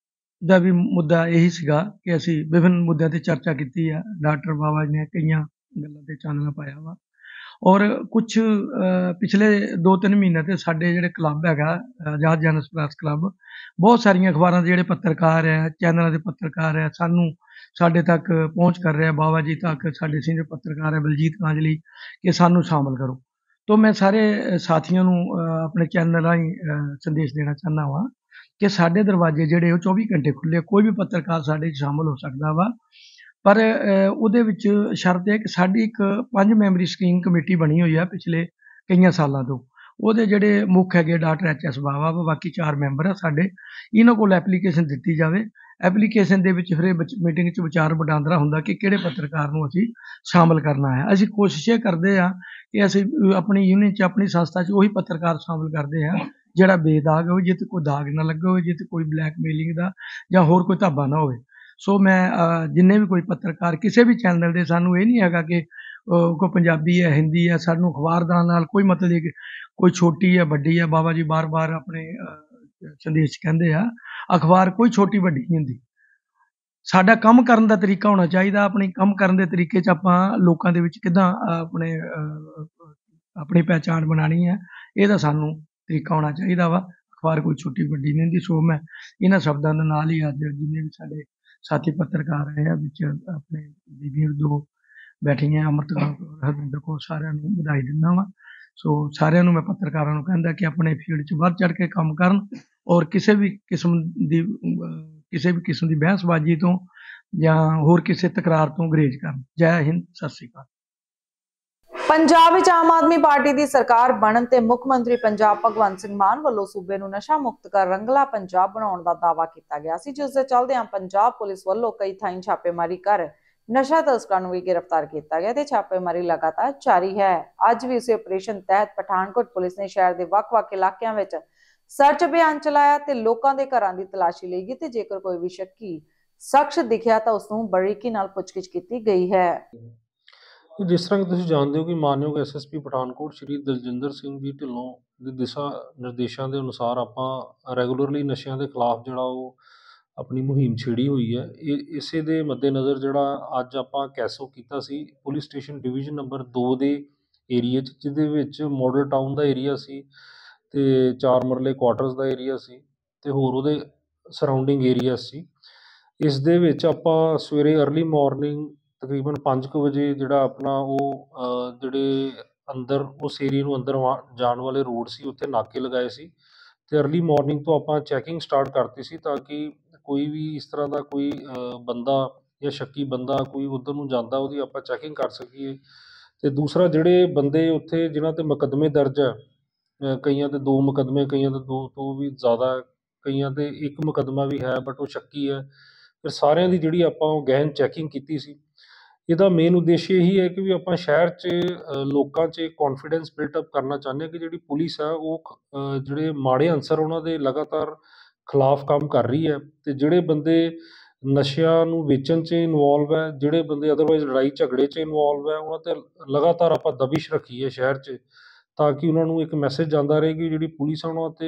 ਦਾ ਵੀ ਮੁੱਦਾ ਇਹੀ ਸੀਗਾ ਕਿ ਅਸੀਂ ਵਿਭਿੰਨ ਮੁੱਦਿਆਂ ਤੇ ਚਰਚਾ ਕੀਤੀ ਆ। ਡਾਕਟਰ ਬਾਵਾ ਜੀ ਨੇ ਕਈਆਂ ਗੱਲਾਂ ਤੇ ਚਾਨਣਾ ਪਾਇਆ ਵਾ ਔਰ ਕੁਝ ਪਿਛਲੇ ਦੋ ਤਿੰਨ ਮਹੀਨੇ ਤੇ ਸਾਡੇ ਜਿਹੜੇ ਕਲੱਬ ਹੈਗਾ ਆਜ਼ਾਦ ਜਰਨਲਿਸਟ ਪ੍ਰੈਸ ਕਲੱਬ, ਬਹੁਤ ਸਾਰੀਆਂ ਅਖਬਾਰਾਂ ਦੇ ਜਿਹੜੇ ਪੱਤਰਕਾਰ ਹੈ, ਚੈਨਲਾਂ ਦੇ ਪੱਤਰਕਾਰ ਹੈ, ਸਾਨੂੰ ਸਾਡੇ ਤੱਕ ਪਹੁੰਚ ਕਰ ਰਿਹਾ, ਬਾਵਾ ਜੀ ਤੱਕ ਸਾਡੇ ਸੀਨੀਅਰ ਪੱਤਰਕਾਰ ਹੈ ਬਲਜੀਤ ਕਾਂਜਲੀ, ਕਿ ਸਾਨੂੰ ਸ਼ਾਮਲ ਕਰੋ। तो मैं सारे साथियों ਨੂੰ ਆਪਣੇ ਚੈਨਲ ਰਾਹੀਂ ਸੰਦੇਸ਼ ਦੇਣਾ ਚਾਹੁੰਦਾ ਵਾਂ ਕਿ ਸਾਡੇ ਦਰਵਾਜ਼ੇ ਜਿਹੜੇ ਉਹ ਚੌਵੀ ਘੰਟੇ ਖੁੱਲੇ, ਕੋਈ ਵੀ ਪੱਤਰਕਾਰ ਸਾਡੇ 'ਚ ਸ਼ਾਮਲ ਹੋ ਸਕਦਾ ਵਾ। ਪਰ ਉਹਦੇ ਵਿੱਚ ਸ਼ਰਤ ਹੈ ਕਿ ਸਾਡੀ ਇੱਕ ਪੰਜ ਮੈਂਬਰੀ ਸਕਰੀਨ ਕਮੇਟੀ ਬਣੀ ਹੋਈ ਆ ਪਿਛਲੇ ਕਈਆਂ ਸਾਲਾਂ ਤੋਂ। ਉਹਦੇ ਜਿਹੜੇ ਮੁੱਖ ਹੈਗੇ ਡਾਕਟਰ ਐਚ ਐਸ ਬਾਵਾ ਵਾ, ਬਾਕੀ ਚਾਰ ਮੈਂਬਰ ਆ ਸਾਡੇ। ਇਹਨਾਂ ਕੋਲ ਐਪਲੀਕੇਸ਼ਨ ਦਿੱਤੀ ਜਾਵੇ। ਐਪਲੀਕੇਸ਼ਨ ਦੇ ਵਿੱਚ ਫਿਰ ਇਹ ਮੀਟਿੰਗ 'ਚ ਵਿਚਾਰ ਵਟਾਂਦਰਾ ਹੁੰਦਾ ਕਿ ਕਿਹੜੇ ਪੱਤਰਕਾਰ ਨੂੰ ਅਸੀਂ ਸ਼ਾਮਲ ਕਰਨਾ ਹੈ। ਅਸੀਂ ਕੋਸ਼ਿਸ਼ ਇਹ ਕਰਦੇ ਹਾਂ ਕਿ ਅਸੀਂ ਆਪਣੀ ਯੂਨੀਅਨ 'ਚ, ਆਪਣੀ ਸੰਸਥਾ 'ਚ ਉਹੀ ਪੱਤਰਕਾਰ ਸ਼ਾਮਲ ਕਰਦੇ ਹਾਂ ਜਿਹੜਾ ਬੇਦਾਗ ਹੋਵੇ, ਜਿਹ 'ਤੇ ਕੋਈ ਦਾਗ ਨਾ ਲੱਗਾ ਹੋਵੇ, ਜਿਹ 'ਤੇ ਕੋਈ ਬਲੈਕਮੇਲਿੰਗ ਦਾ ਜਾਂ ਹੋਰ ਕੋਈ ਧੱਬਾ ਨਾ ਹੋਵੇ। ਸੋ ਮੈਂ ਜਿੰਨੇ ਵੀ ਕੋਈ ਪੱਤਰਕਾਰ ਕਿਸੇ ਵੀ ਚੈਨਲ ਦੇ, ਸਾਨੂੰ ਇਹ ਨਹੀਂ ਹੈਗਾ ਕਿ ਕੋਈ ਪੰਜਾਬੀ ਹੈ, ਹਿੰਦੀ ਹੈ, ਸਾਨੂੰ ਅਖਬਾਰਦਾਰ ਨਾਲ ਕੋਈ ਮਤਲਬ ਕਿ ਕੋਈ ਛੋਟੀ ਹੈ ਵੱਡੀ ਹੈ। ਬਾਬਾ ਜੀ ਬਾਰ ਬਾਰ ਆਪਣੇ ਸੰਦੇਸ਼ ਕਹਿੰਦੇ ਆ ਅਖਬਾਰ ਕੋਈ ਛੋਟੀ ਵੱਡੀ ਨਹੀਂ ਹੁੰਦੀ। ਸਾਡਾ ਕੰਮ ਕਰਨ ਦਾ ਤਰੀਕਾ ਹੋਣਾ ਚਾਹੀਦਾ। ਆਪਣੇ ਕੰਮ ਕਰਨ ਦੇ ਤਰੀਕੇ 'ਚ ਆਪਾਂ ਲੋਕਾਂ ਦੇ ਵਿੱਚ ਕਿੱਦਾਂ ਆਪਣੇ ਆਪਣੀ ਪਹਿਚਾਣ ਬਣਾਉਣੀ ਹੈ, ਇਹਦਾ ਸਾਨੂੰ ਤਰੀਕਾ ਹੋਣਾ ਚਾਹੀਦਾ ਵਾ। ਅਖਬਾਰ ਕੋਈ ਛੋਟੀ ਵੱਡੀ ਨਹੀਂ ਹੁੰਦੀ। ਸੋ ਮੈਂ ਇਹਨਾਂ ਸ਼ਬਦਾਂ ਦੇ ਨਾਲ ਹੀ ਅੱਜ ਜਿੰਨੇ ਵੀ ਸਾਡੇ ਸਾਥੀ ਪੱਤਰਕਾਰ ਰਹੇ ਆ ਵਿੱਚ ਆਪਣੇ ਬੀਬੀਆਂ ਦੋ ਬੈਠੀਆਂ, ਅੰਮ੍ਰਿਤ ਕੌਰ, ਹਰਵਿੰਦਰ ਕੌਰ, ਸਾਰਿਆਂ ਨੂੰ ਵਧਾਈ ਦਿੰਦਾ ਵਾਂ। ਸੋ ਸਾਰਿਆਂ ਨੂੰ ਮੈਂ ਪੱਤਰਕਾਰਾਂ ਨੂੰ ਕਹਿੰਦਾ ਕਿ ਆਪਣੇ ਫੀਲਡ 'ਚ ਵੱਧ ਚੜ੍ਹ ਕੇ ਕੰਮ ਕਰਨ ਔਰ ਕਿਸੇ ਵੀ ਕਿਸਮ ਦੀ ਕਿਸੇ ਵੀ ਕਿਸਮ ਦੀ ਬਹਿਸਬਾਜ਼ੀ ਤੋਂ ਜਾਂ ਹੋਰ ਕਿਸੇ ਤਕਰਾਰ ਤੋਂ ਗੁਰੇਜ਼ ਕਰਨ। ਜੈ ਹਿੰਦ, ਸਤਿ ਸ਼੍ਰੀ ਅਕਾਲ। ਪੰਜਾਬ ਵਿੱਚ ਆਮ ਆਦਮੀ ਪਾਰਟੀ ਦੀ ਸਰਕਾਰ ਬਣਨ ਤੇ ਮੁੱਖ ਮੰਤਰੀ ਪੰਜਾਬ ਭਗਵੰਤ ਸਿੰਘ ਮਾਨ ਵੱਲੋਂ ਸੂਬੇ ਨੂੰ ਨਸ਼ਾ ਮੁਕਤ ਕਰ ਰੰਗਲਾ ਪੰਜਾਬ ਬਣਾਉਣ ਦਾ ਦਾਅਵਾ ਕੀਤਾ ਗਿਆ ਸੀ, ਜਿਸ ਦੇ ਚੱਲਦਿਆਂ ਪੰਜਾਬ ਪੁਲਿਸ ਵੱਲੋਂ ਕਈ ਥਾਈਂ ਛਾਪੇਮਾਰੀ ਕਰ ਨਸ਼ਾ ਤਸਕਰਾਂ ਨੂੰ ਵੀ ਗ੍ਰਿਫਤਾਰ ਕੀਤਾ ਗਿਆ ਤੇ ਛਾਪੇਮਾਰੀ ਲਗਾਤਾਰ ਜਾਰੀ ਹੈ। ਅੱਜ ਵੀ ਇਸੇ ਆਪਰੇਸ਼ਨ ਤਹਿਤ ਪਠਾਨਕੋਟ ਪੁਲਿਸ ਨੇ ਸ਼ਹਿਰ ਦੇ ਵੱਖ-ਵੱਖ ਇਲਾਕਿਆਂ ਵਿੱਚ ਸਰਚ ਅਭਿਆਨ ਚਲਾਇਆ ਤੇ ਲੋਕਾਂ ਦੇ ਘਰਾਂ ਦੀ ਤਲਾਸ਼ੀ ਲਈ ਗਈ ਤੇ ਜੇਕਰ ਕੋਈ ਵੀ ਸ਼ੱਕੀ ਸ਼ਖਸ ਦਿਖਿਆ ਤਾਂ ਉਸ ਨੂੰ ਬਰੀਕੀ ਨਾਲ ਪੁੱਛਗਿੱਛ ਕੀਤੀ ਗਈ ਹੈ। ਜਿਸ ਤਰ੍ਹਾਂ ਕਿ ਤੁਸੀਂ ਜਾਣਦੇ ਹੋ ਕਿ ਮਾਨਯੋਗ S S P Pathankot Shri Daljinder Singh ji Dhillon ਦੇ ਦਿਸ਼ਾ ਨਿਰਦੇਸ਼ਾਂ ਦੇ ਅਨੁਸਾਰ ਆਪਾਂ ਰੈਗੂਲਰਲੀ ਨਸ਼ਿਆਂ ਦੇ ਖਿਲਾਫ ਜਿਹੜਾ ਉਹ ਆਪਣੀ ਮੁਹਿੰਮ ਛੇੜੀ ਹੋਈ ਹੈ। ਇਹ ਇਸੇ ਦੇ ਮੱਦੇਨਜ਼ਰ ਜਿਹੜਾ ਅੱਜ ਆਪਾਂ ਕੈਸੋ ਕੀਤਾ ਸੀ ਪੁਲਿਸ ਸਟੇਸ਼ਨ ਡਿਵੀਜ਼ਨ ਨੰਬਰ ਦੋ ਦੇ ਏਰੀਏ 'ਚ, ਜਿਹਦੇ ਵਿੱਚ ਮਾਡਲ ਟਾਊਨ ਦਾ ਏਰੀਆ ਸੀ ਅਤੇ ਚਾਰ ਮਰਲੇ ਕੁਆਟਰਸ ਦਾ ਏਰੀਆ ਸੀ ਅਤੇ ਹੋਰ ਉਹਦੇ ਸਰਾਊਂਡਿੰਗ ਏਰੀਆ ਸੀ। ਇਸ ਦੇ ਵਿੱਚ ਆਪਾਂ ਸਵੇਰੇ ਅਰਲੀ ਮੋਰਨਿੰਗ ਤਕਰੀਬਨ ਪੰਜ ਕੁ ਵਜੇ ਜਿਹੜਾ ਆਪਣਾ ਉਹ ਜਿਹੜੇ ਅੰਦਰ ਉਸ ਏਰੀਏ ਨੂੰ ਅੰਦਰ ਜਾਣ ਵਾਲੇ ਰੋਡ ਸੀ ਉੱਥੇ ਨਾਕੇ ਲਗਾਏ ਸੀ ਅਤੇ ਅਰਲੀ ਮੋਰਨਿੰਗ ਤੋਂ ਆਪਾਂ ਚੈਕਿੰਗ ਸਟਾਰਟ ਕਰਤੀ ਸੀ ਤਾਂ ਕਿ ਕੋਈ ਵੀ ਇਸ ਤਰ੍ਹਾਂ ਦਾ ਕੋਈ ਬੰਦਾ ਜਾਂ ਸ਼ੱਕੀ ਬੰਦਾ ਕੋਈ ਉੱਧਰ ਨੂੰ ਜਾਂਦਾ ਉਹਦੀ ਆਪਾਂ ਚੈਕਿੰਗ ਕਰ ਸਕੀਏ। ਅਤੇ ਦੂਸਰਾ ਜਿਹੜੇ ਬੰਦੇ ਉੱਥੇ ਜਿਨ੍ਹਾਂ 'ਤੇ ਮੁਕੱਦਮੇ ਦਰਜ ਹੈ, ਕਈਆਂ 'ਤੇ ਦੋ ਮੁਕੱਦਮੇ, ਕਈਆਂ 'ਤੇ ਦੋ ਤੋਂ ਵੀ ਜ਼ਿਆਦਾ, ਕਈਆਂ 'ਤੇ ਇੱਕ ਮੁਕੱਦਮਾ ਵੀ ਹੈ ਬਟ ਉਹ ਸ਼ੱਕੀ ਹੈ, ਫਿਰ ਸਾਰਿਆਂ ਦੀ ਜਿਹੜੀ ਆਪਾਂ ਉਹ ਗਹਿਨ ਚੈਕਿੰਗ ਕੀਤੀ ਸੀ। ਇਹਦਾ ਮੇਨ ਉਦੇਸ਼ ਇਹੀ ਹੈ ਕਿ ਵੀ ਆਪਾਂ ਸ਼ਹਿਰ 'ਚ ਲੋਕਾਂ 'ਚ ਕੌਨਫੀਡੈਂਸ ਬਿਲਟਅਪ ਕਰਨਾ ਚਾਹੁੰਦੇ ਹਾਂ ਕਿ ਜਿਹੜੀ ਪੁਲਿਸ ਹੈ ਉਹ ਜਿਹੜੇ ਮਾੜੇ ਅਨਸਰ ਉਹਨਾਂ ਦੇ ਲਗਾਤਾਰ ਖਿਲਾਫ ਕੰਮ ਕਰ ਰਹੀ ਹੈ ਅਤੇ ਜਿਹੜੇ ਬੰਦੇ ਨਸ਼ਿਆਂ ਨੂੰ ਵੇਚਣ 'ਚ ਇਨਵੋਲਵ ਹੈ, ਜਿਹੜੇ ਬੰਦੇ ਅਦਰਵਾਈਜ਼ ਲੜਾਈ ਝਗੜੇ 'ਚ ਇਨਵੋਲਵ ਹੈ, ਉਹਨਾਂ 'ਤੇ ਲਗਾਤਾਰ ਆਪਾਂ ਦਬਿਸ਼ ਰੱਖੀ ਹੈ ਸ਼ਹਿਰ 'ਚ ਤਾਂ ਕਿ ਉਹਨਾਂ ਨੂੰ ਇੱਕ ਮੈਸੇਜ ਜਾਂਦਾ ਰਹੇ ਕਿ ਜਿਹੜੀ ਪੁਲਿਸ ਆ ਉਹਨਾਂ 'ਤੇ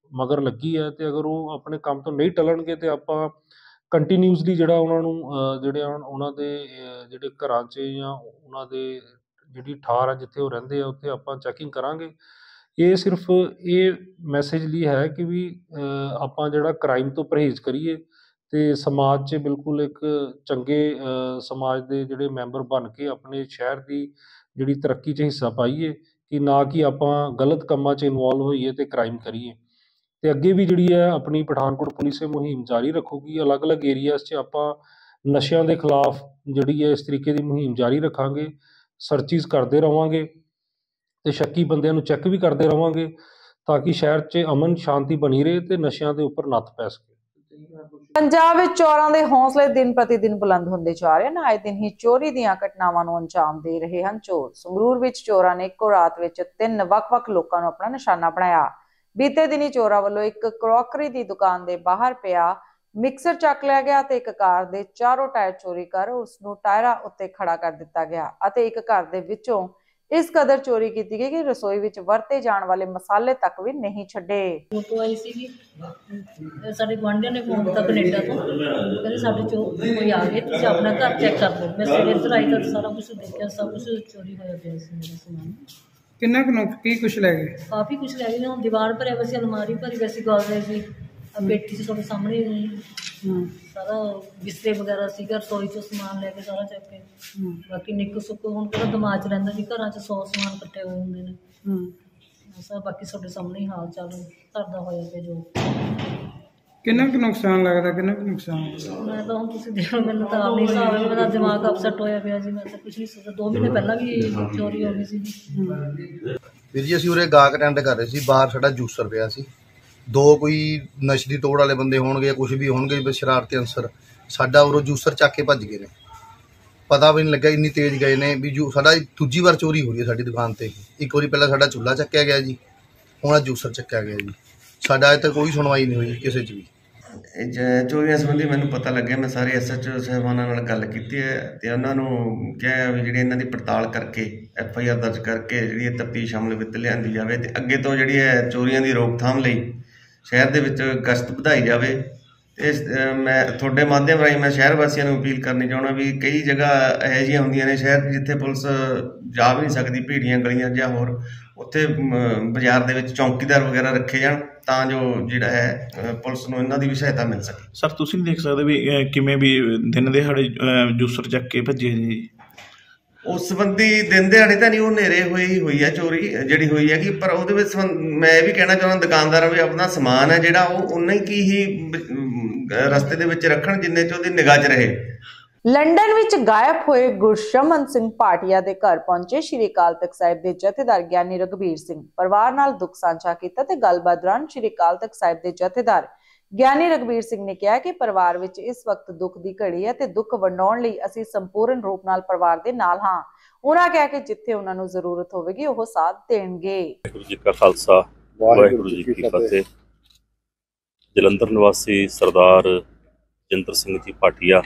ਮਗਰ ਲੱਗੀ ਹੈ ਤੇ ਅਗਰ ਉਹ ਆਪਣੇ ਕੰਮ ਤੋਂ ਨਹੀਂ ਟਲਣਗੇ ਤੇ ਆਪਾਂ ਕੰਟੀਨਿਊਸਲੀ ਜਿਹੜਾ ਉਹਨਾਂ ਨੂੰ ਅ, ਜਿਹੜੇ ਆ ਉਹਨਾਂ ਦੇ ਅ, ਜਿਹੜੇ ਘਰਾਂ 'ਚ ਜਾਂ ਉਹਨਾਂ ਦੇ ਜਿਹੜੀ ਠਾਰ ਆ ਜਿੱਥੇ ਉਹ ਰਹਿੰਦੇ ਆ ਉੱਥੇ ਆਪਾਂ ਚੈਕਿੰਗ ਕਰਾਂਗੇ। ਇਹ ਸਿਰਫ ਇਹ ਮੈਸੇਜ ਲਈ ਹੈ ਕਿ ਵੀ ਅ, ਆਪਾਂ ਜਿਹੜਾ ਕ੍ਰਾਈਮ ਤੋਂ ਪਰਹੇਜ਼ ਕਰੀਏ ਤੇ ਸਮਾਜ 'ਚ ਬਿਲਕੁਲ ਇੱਕ ਚੰਗੇ ਅ, ਸਮਾਜ ਦੇ ਜਿਹੜੇ ਮੈਂਬਰ ਬਣ ਕੇ ਆਪਣੇ ਸ਼ਹਿਰ ਦੀ ਜਿਹੜੀ ਤਰੱਕੀ 'ਚ ਹਿੱਸਾ ਪਾਈਏ, ਕਿ ਨਾ ਕਿ ਆਪਾਂ ਗਲਤ ਕੰਮਾਂ 'ਚ ਇਨਵੋਲਵ ਹੋਈਏ ਤੇ ਕ੍ਰਾਈਮ ਕਰੀਏ। ਤੇ ਅੱਗੇ ਵੀ ਜਿਹੜੀ ਹੈ ਆਪਣੀ ਪਠਾਨਕੋਟ ਪੁਲਿਸ ਇਹ ਮੁਹਿੰਮ ਜਾਰੀ ਰੱਖੂਗੀ। ਅਲੱਗ-ਅਲੱਗ ਏਰੀਆਜ਼ 'ਚ ਆਪਾਂ ਨਸ਼ਿਆਂ ਦੇ ਖਿਲਾਫ ਜਿਹੜੀ ਹੈ ਇਸ ਤਰੀਕੇ ਦੀ ਮੁਹਿੰਮ ਜਾਰੀ ਰੱਖਾਂਗੇ, ਸਰਚਿਜ਼ ਕਰਦੇ ਰਹਾਂਗੇ ਤੇ ਸ਼ੱਕੀ ਬੰਦਿਆਂ ਨੂੰ ਚੈੱਕ ਵੀ ਕਰਦੇ ਰਹਾਂਗੇ ਤਾਂ ਕਿ ਸ਼ਹਿਰ 'ਚ ਅਮਨ ਸ਼ਾਂਤੀ ਬਣੀ ਰਹੇ ਤੇ ਨਸ਼ਿਆਂ ਦੇ ਉੱਪਰ ਨੱਥ ਪੈ ਸਕੇ। ਪੰਜਾਬ ਵਿੱਚ ਚੋਰਾਂ ਦੇ ਹੌਸਲੇ ਦਿਨ ਪ੍ਰਤੀ ਦਿਨ ਬੁਲੰਦ ਹੁੰਦੇ ਜਾ ਰਹੇ ਹਨ। ਆਏ ਦਿਨ ਹੀ ਚੋਰੀ ਦੀਆਂ ਘਟਨਾਵਾਂ ਨੂੰ ਅੰਜਾਮ ਦੇ ਰਹੇ ਹਨ ਚੋਰ। ਸੰਗਰੂਰ ਵਿੱਚ ਚੋਰਾਂ ਨੇ ਇੱਕੋ ਰਾਤ ਵਿੱਚ ਤਿੰਨ ਵੱਖ-ਵੱਖ ਲੋਕਾਂ ਨੂੰ ਆਪਣਾ ਨਿਸ਼ਾਨਾ ਬਣਾਇਆ। ਬੀਤੇ ਦਿਨੀ ਚੋਰਾਂ ਵੱਲੋਂ ਇੱਕ ਕਰੋਕਰੀ ਦੀ ਦੁਕਾਨ ਦੇ ਬਾਹਰ ਪਿਆ ਮਿਕਸਰ ਚੱਕ ਲਿਆ ਗਿਆ ਤੇ ਇੱਕ ਕਾਰ ਦੇ ਚਾਰੋਂ ਟਾਇਰ ਚੋਰੀ ਕਰ ਉਸ ਨੂੰ ਟਾਇਰਾਂ ਉੱਤੇ ਖੜਾ ਕਰ ਦਿੱਤਾ ਗਿਆ ਅਤੇ ਇੱਕ ਘਰ ਦੇ ਵਿੱਚੋਂ ਇਸ ਕਦਰ ਚੋਰੀ ਕੀਤੀ ਗਈ ਕਿ ਰਸੋਈ ਵਿੱਚ ਵਰਤੇ ਜਾਣ ਵਾਲੇ ਮਸਾਲੇ ਤੱਕ ਵੀ ਨਹੀਂ ਛੱਡੇ। ਫੋਟੋ ਆਈ ਸੀਗੀ ਸਾਡੇ ਗੁਆਂਢੀਆਂ ਨੇ ਫੋਨ ਕੀਤਾ ਕੈਨੇਡਾ ਤੋਂ, ਕਹਿੰਦੇ ਸਾਡੇ ਚੋਂ ਕੋਈ ਆ ਗਏ, ਤੁਸੀਂ ਆਪਣਾ ਘਰ ਚੈੱਕ ਕਰ ਲਓ। ਮੈਂ ਸਵੇਰੇ ਇੱਧਰ ਆਈ ਤਾਂ ਸਾਰਾ ਕੁਛ ਦੇਖਿਆ, ਸਭ ਕੁਛ ਚੋਰੀ ਹੋਇਆ ਪਿਆ ਸੀ ਮੇਰਾ ਸਮਾਨ। ਕਿੰਨਾ ਕੁ ਨੁਕ ਕੀ ਕੁਛ ਲੈ ਗਏ? ਕਾਫੀ ਕੁਛ ਲੈ ਗਏ। ਹੁਣ ਦੀਵਾਰ ਭਰਿਆ ਹੋਇਆ ਸੀ, ਅਲਮਾਰੀ ਭਰੀ ਹੋਈ ਸੀ, ਗੌਲਰੇ ਸੀ, ਪੇਟੀ 'ਚ ਤੁਹਾਡੇ ਸਾਹਮਣੇ ਸਾਰਾ ਬਿਸਤਰੇ ਵਗੈਰਾ ਸੀਗਾ, ਰਸੋਈ 'ਚੋਂ ਸਮਾਨ ਲੈ ਕੇ ਸਾਰਾ ਚੱਕ ਕੇ। ਬਾਕੀ ਨਿੱਕ ਸੁੱਕ ਹੁਣ ਕਿਹੜਾ ਦਿਮਾਗ 'ਚ ਰਹਿੰਦਾ ਜੀ, ਘਰਾਂ 'ਚ ਸੌ ਸਮਾਨ ਇਕੱਠੇ ਹੋਏ ਹੁੰਦੇ ਨੇ ਸਭ। ਬਾਕੀ ਤੁਹਾਡੇ ਸਾਹਮਣੇ ਹੀ ਹਾਲ ਚਾਲ ਘਰ ਦਾ ਹੋਇਆ ਪਿਆ ਜੋ। ਕਿੰਨਾ ਕੁ ਨੁਕਸਾਨ ਲੱਗਦਾ, ਕਿੰਨਾ ਕੁ ਨੁਕਸਾਨ? ਮੈਂ ਤਾਂ ਹੁਣ ਤੁਸੀਂ ਦੇਖੋ, ਮੈਨੂੰ ਤਾਂ ਆਪ ਨਹੀਂ ਹਿਸਾਬ ਹੈ, ਮੇਰਾ ਦਿਮਾਗ ਅਪਸੈਟ ਹੋਇਆ ਪਿਆ ਜੀ। ਮੈਂ ਤਾਂ ਕੁਛ ਨਹੀਂ ਸੋਚਦਾ। ਦੋ ਮਹੀਨੇ ਪਹਿਲਾਂ ਵੀ ਚੋਰੀ ਹੋ ਗਈ ਸੀ ਵੀਰ ਜੀ। ਅਸੀਂ ਉਰੇ ਗਾਹਕ ਅਟੈਂਡ ਕਰ ਰਹੇ ਸੀ, ਬਾਹਰ ਸਾਡਾ ਜੂਸਰ ਪਿਆ ਸੀ। ਦੋ ਕੋਈ ਨਸ਼ੇ ਦੀ ਤੋੜ ਵਾਲੇ ਬੰਦੇ ਹੋਣਗੇ, ਕੁਛ ਵੀ ਹੋਣਗੇ, ਬਸ ਸ਼ਰਾਰਤੀ ਅਨਸਰ ਸਾਡਾ ਉਰੋਂ ਜੂਸਰ ਚੱਕ ਕੇ ਭੱਜ ਗਏ ਨੇ। ਪਤਾ ਵੀ ਨਹੀਂ ਲੱਗਾ, ਇੰਨੀ ਤੇਜ਼ ਗਏ ਨੇ ਵੀ ਜੂ ਸਾਡਾ ਦੂਜੀ ਵਾਰ ਚੋਰੀ ਹੋ ਰਹੀ ਹੈ ਸਾਡੀ ਦੁਕਾਨ ਤੇ। ਇੱਕ ਵਾਰੀ ਪਹਿਲਾਂ ਸਾਡਾ ਚੁੱਲ੍ਹਾ ਚੱਕਿਆ ਗਿਆ ਜੀ, ਹੁਣ ਆ ਜੂਸਰ ਚੱਕਿਆ ਗਿਆ ਜੀ। ਸਾਡਾ ਅਜੇ ਤੱਕ ਕੋਈ ਸੁਣਵਾਈ ਨਹੀਂ ਹੋਈ ਕਿਸੇ 'ਚ ਵੀ। ਚੋਰੀਆਂ ਸੰਬੰਧੀ ਮੈਨੂੰ ਪਤਾ ਲੱਗਿਆ, ਮੈਂ ਸਾਰੇ ਐਸ ਐਚ ਓ ਸਾਹਿਬਾਨਾਂ ਨਾਲ ਗੱਲ ਕੀਤੀ ਹੈ ਤੇ ਉਹਨਾਂ ਨੂੰ ਕਿਹਾ ਵੀ ਜਿਹੜੀ ਇਹਨਾਂ ਦੀ ਪੜਤਾਲ ਕਰਕੇ ਐਫ ਆਈ ਆਰ ਦਰਜ ਕਰਕੇ ਜਿਹੜੀ ਤਫਤੀਸ਼ ਅਮਲ ਵਿੱਚ ਲਿਆਂਦੀ ਜਾਵੇ ਤੇ ਅੱਗੇ ਤੋਂ ਜਿਹੜੀ ਹੈ ਚੋਰੀਆਂ ਦੀ ਰੋਕਥਾਮ ਲਈ ਸ਼ਹਿਰ ਦੇ ਵਿੱਚ ਗਸ਼ਤ ਵਧਾਈ ਜਾਵੇ। ਇਸ ਮੈਂ ਤੁਹਾਡੇ ਮਾਧਿਅਮ ਰਾਹੀਂ ਮੈਂ ਸ਼ਹਿਰ ਵਾਸੀਆਂ ਨੂੰ ਅਪੀਲ ਕਰਨੀ ਚਾਹੁੰਦਾ ਵੀ ਕਈ ਜਗ੍ਹਾ ਇਹੋ ਜਿਹੀਆਂ ਹੁੰਦੀਆਂ ਨੇ ਸ਼ਹਿਰ ਜਿੱਥੇ ਪੁਲਿਸ ਜਾ ਵੀ ਨਹੀਂ ਸਕਦੀ, ਭੀੜੀਆਂ ਗਲੀਆਂ ਜਾਂ ਹੋਰ, ਉੱਥੇ ਬਾਜ਼ਾਰ ਦੇ ਵਿੱਚ ਚੌਕੀਦਾਰ ਵਗੈਰਾ ਰੱਖੇ ਜਾਣ ਤਾਂ ਜੋ ਜਿਹੜਾ ਹੈ ਪੁਲਿਸ ਨੂੰ ਇਹਨਾਂ ਦੀ ਵੀ ਸਹਾਇਤਾ ਮਿਲ ਸਕੇ। ਸਰ ਤੁਸੀਂ ਦੇਖ ਸਕਦੇ ਵੀ ਕਿਵੇਂ ਵੀ ਦਿਨ ਦਿਹਾੜੇ ਜੂਸਰ ਚੱਕ ਕੇ ਭੱਜੇ ਜੀ। ਉਸ ਸੰਬੰਧੀ ਦਿਨ ਦਿਹਾੜੇ ਤਾਂ ਨਹੀਂ, ਉਹ ਹਨੇਰੇ ਹੋਏ ਹੀ ਹੋਈ ਹੈ ਚੋਰੀ ਜਿਹੜੀ ਹੋਈ ਹੈ ਕਿ ਪਰ ਉਹਦੇ ਵਿੱਚ ਮੈਂ ਇਹ ਵੀ ਕਹਿਣਾ ਚਾਹੁੰਦਾ ਦੁਕਾਨਦਾਰਾਂ ਵੀ ਆਪਣਾ ਸਮਾਨ ਹੈ ਜਿਹੜਾ ਉਹ ਉਨਾ ਹੀ ਕੀ ਹੀ ਰਸਤੇ ਦੇ ਵਿੱਚ ਰੱਖਣ ਜਿੰਨੇ 'ਚ ਉਹਦੀ ਨਿਗਾਹ 'ਚ ਰਹੇ। ਲੰਡਨ ਵਿੱਚ ਗਾਇਬ ਹੋਏ ਗੁਰਸ਼ਮਨ ਸਿੰਘ ਭਾਟੀਆ ਦੇ ਘਰ ਪਹੁੰਚੇ ਸ਼੍ਰੀ ਅਕਾਲ ਤਖਤ ਸਾਹਿਬ ਦੇ ਜਥੇਦਾਰ ਗਿਆਨੀ ਰਘਬੀਰ ਸਿੰਘ। ਪਰਿਵਾਰ ਨਾਲ ਦੁੱਖ ਸਾਂਝਾ ਕੀਤਾ ਤੇ ਗੱਲਬਾਤ ਦੌਰਾਨ ਸ਼੍ਰੀ ਅਕਾਲ ਤਖਤ ਸਾਹਿਬ ਦੇ ਜਥੇਦਾਰ ਗਿਆਨੀ ਰਘਬੀਰ ਸਿੰਘ ਨੇ ਕਿਹਾ ਕਿ ਪਰਿਵਾਰ ਵਿੱਚ ਇਸ ਵਕਤ ਦੁੱਖ ਦੀ ਘੜੀ ਹੈ ਤੇ ਦੁੱਖ ਵੰਡਾਉਣ ਲਈ ਅਸੀਂ ਸੰਪੂਰਨ ਰੂਪ ਨਾਲ ਪਰਿਵਾਰ ਦੇ ਨਾਲ ਹਾਂ। ਉਹਨਾਂ ਕਿਹਾ ਕਿ ਜਿੱਥੇ ਉਹਨਾਂ ਨੂੰ ਜ਼ਰੂਰਤ ਹੋਵੇਗੀ ਉਹ ਸਾਥ ਦੇਣਗੇ। ਵਾਹਿਗੁਰੂ ਜੀ ਕਾ ਖਾਲਸਾ, ਵਾਹਿਗੁਰੂ ਜੀ ਕੀ ਫਤਿਹ। ਜਲੰਧਰ ਨਿਵਾਸੀ ਸਰਦਾਰ ਜਿੰਦਰ ਸਿੰਘ ਜੀ ਭਾਟੀਆ,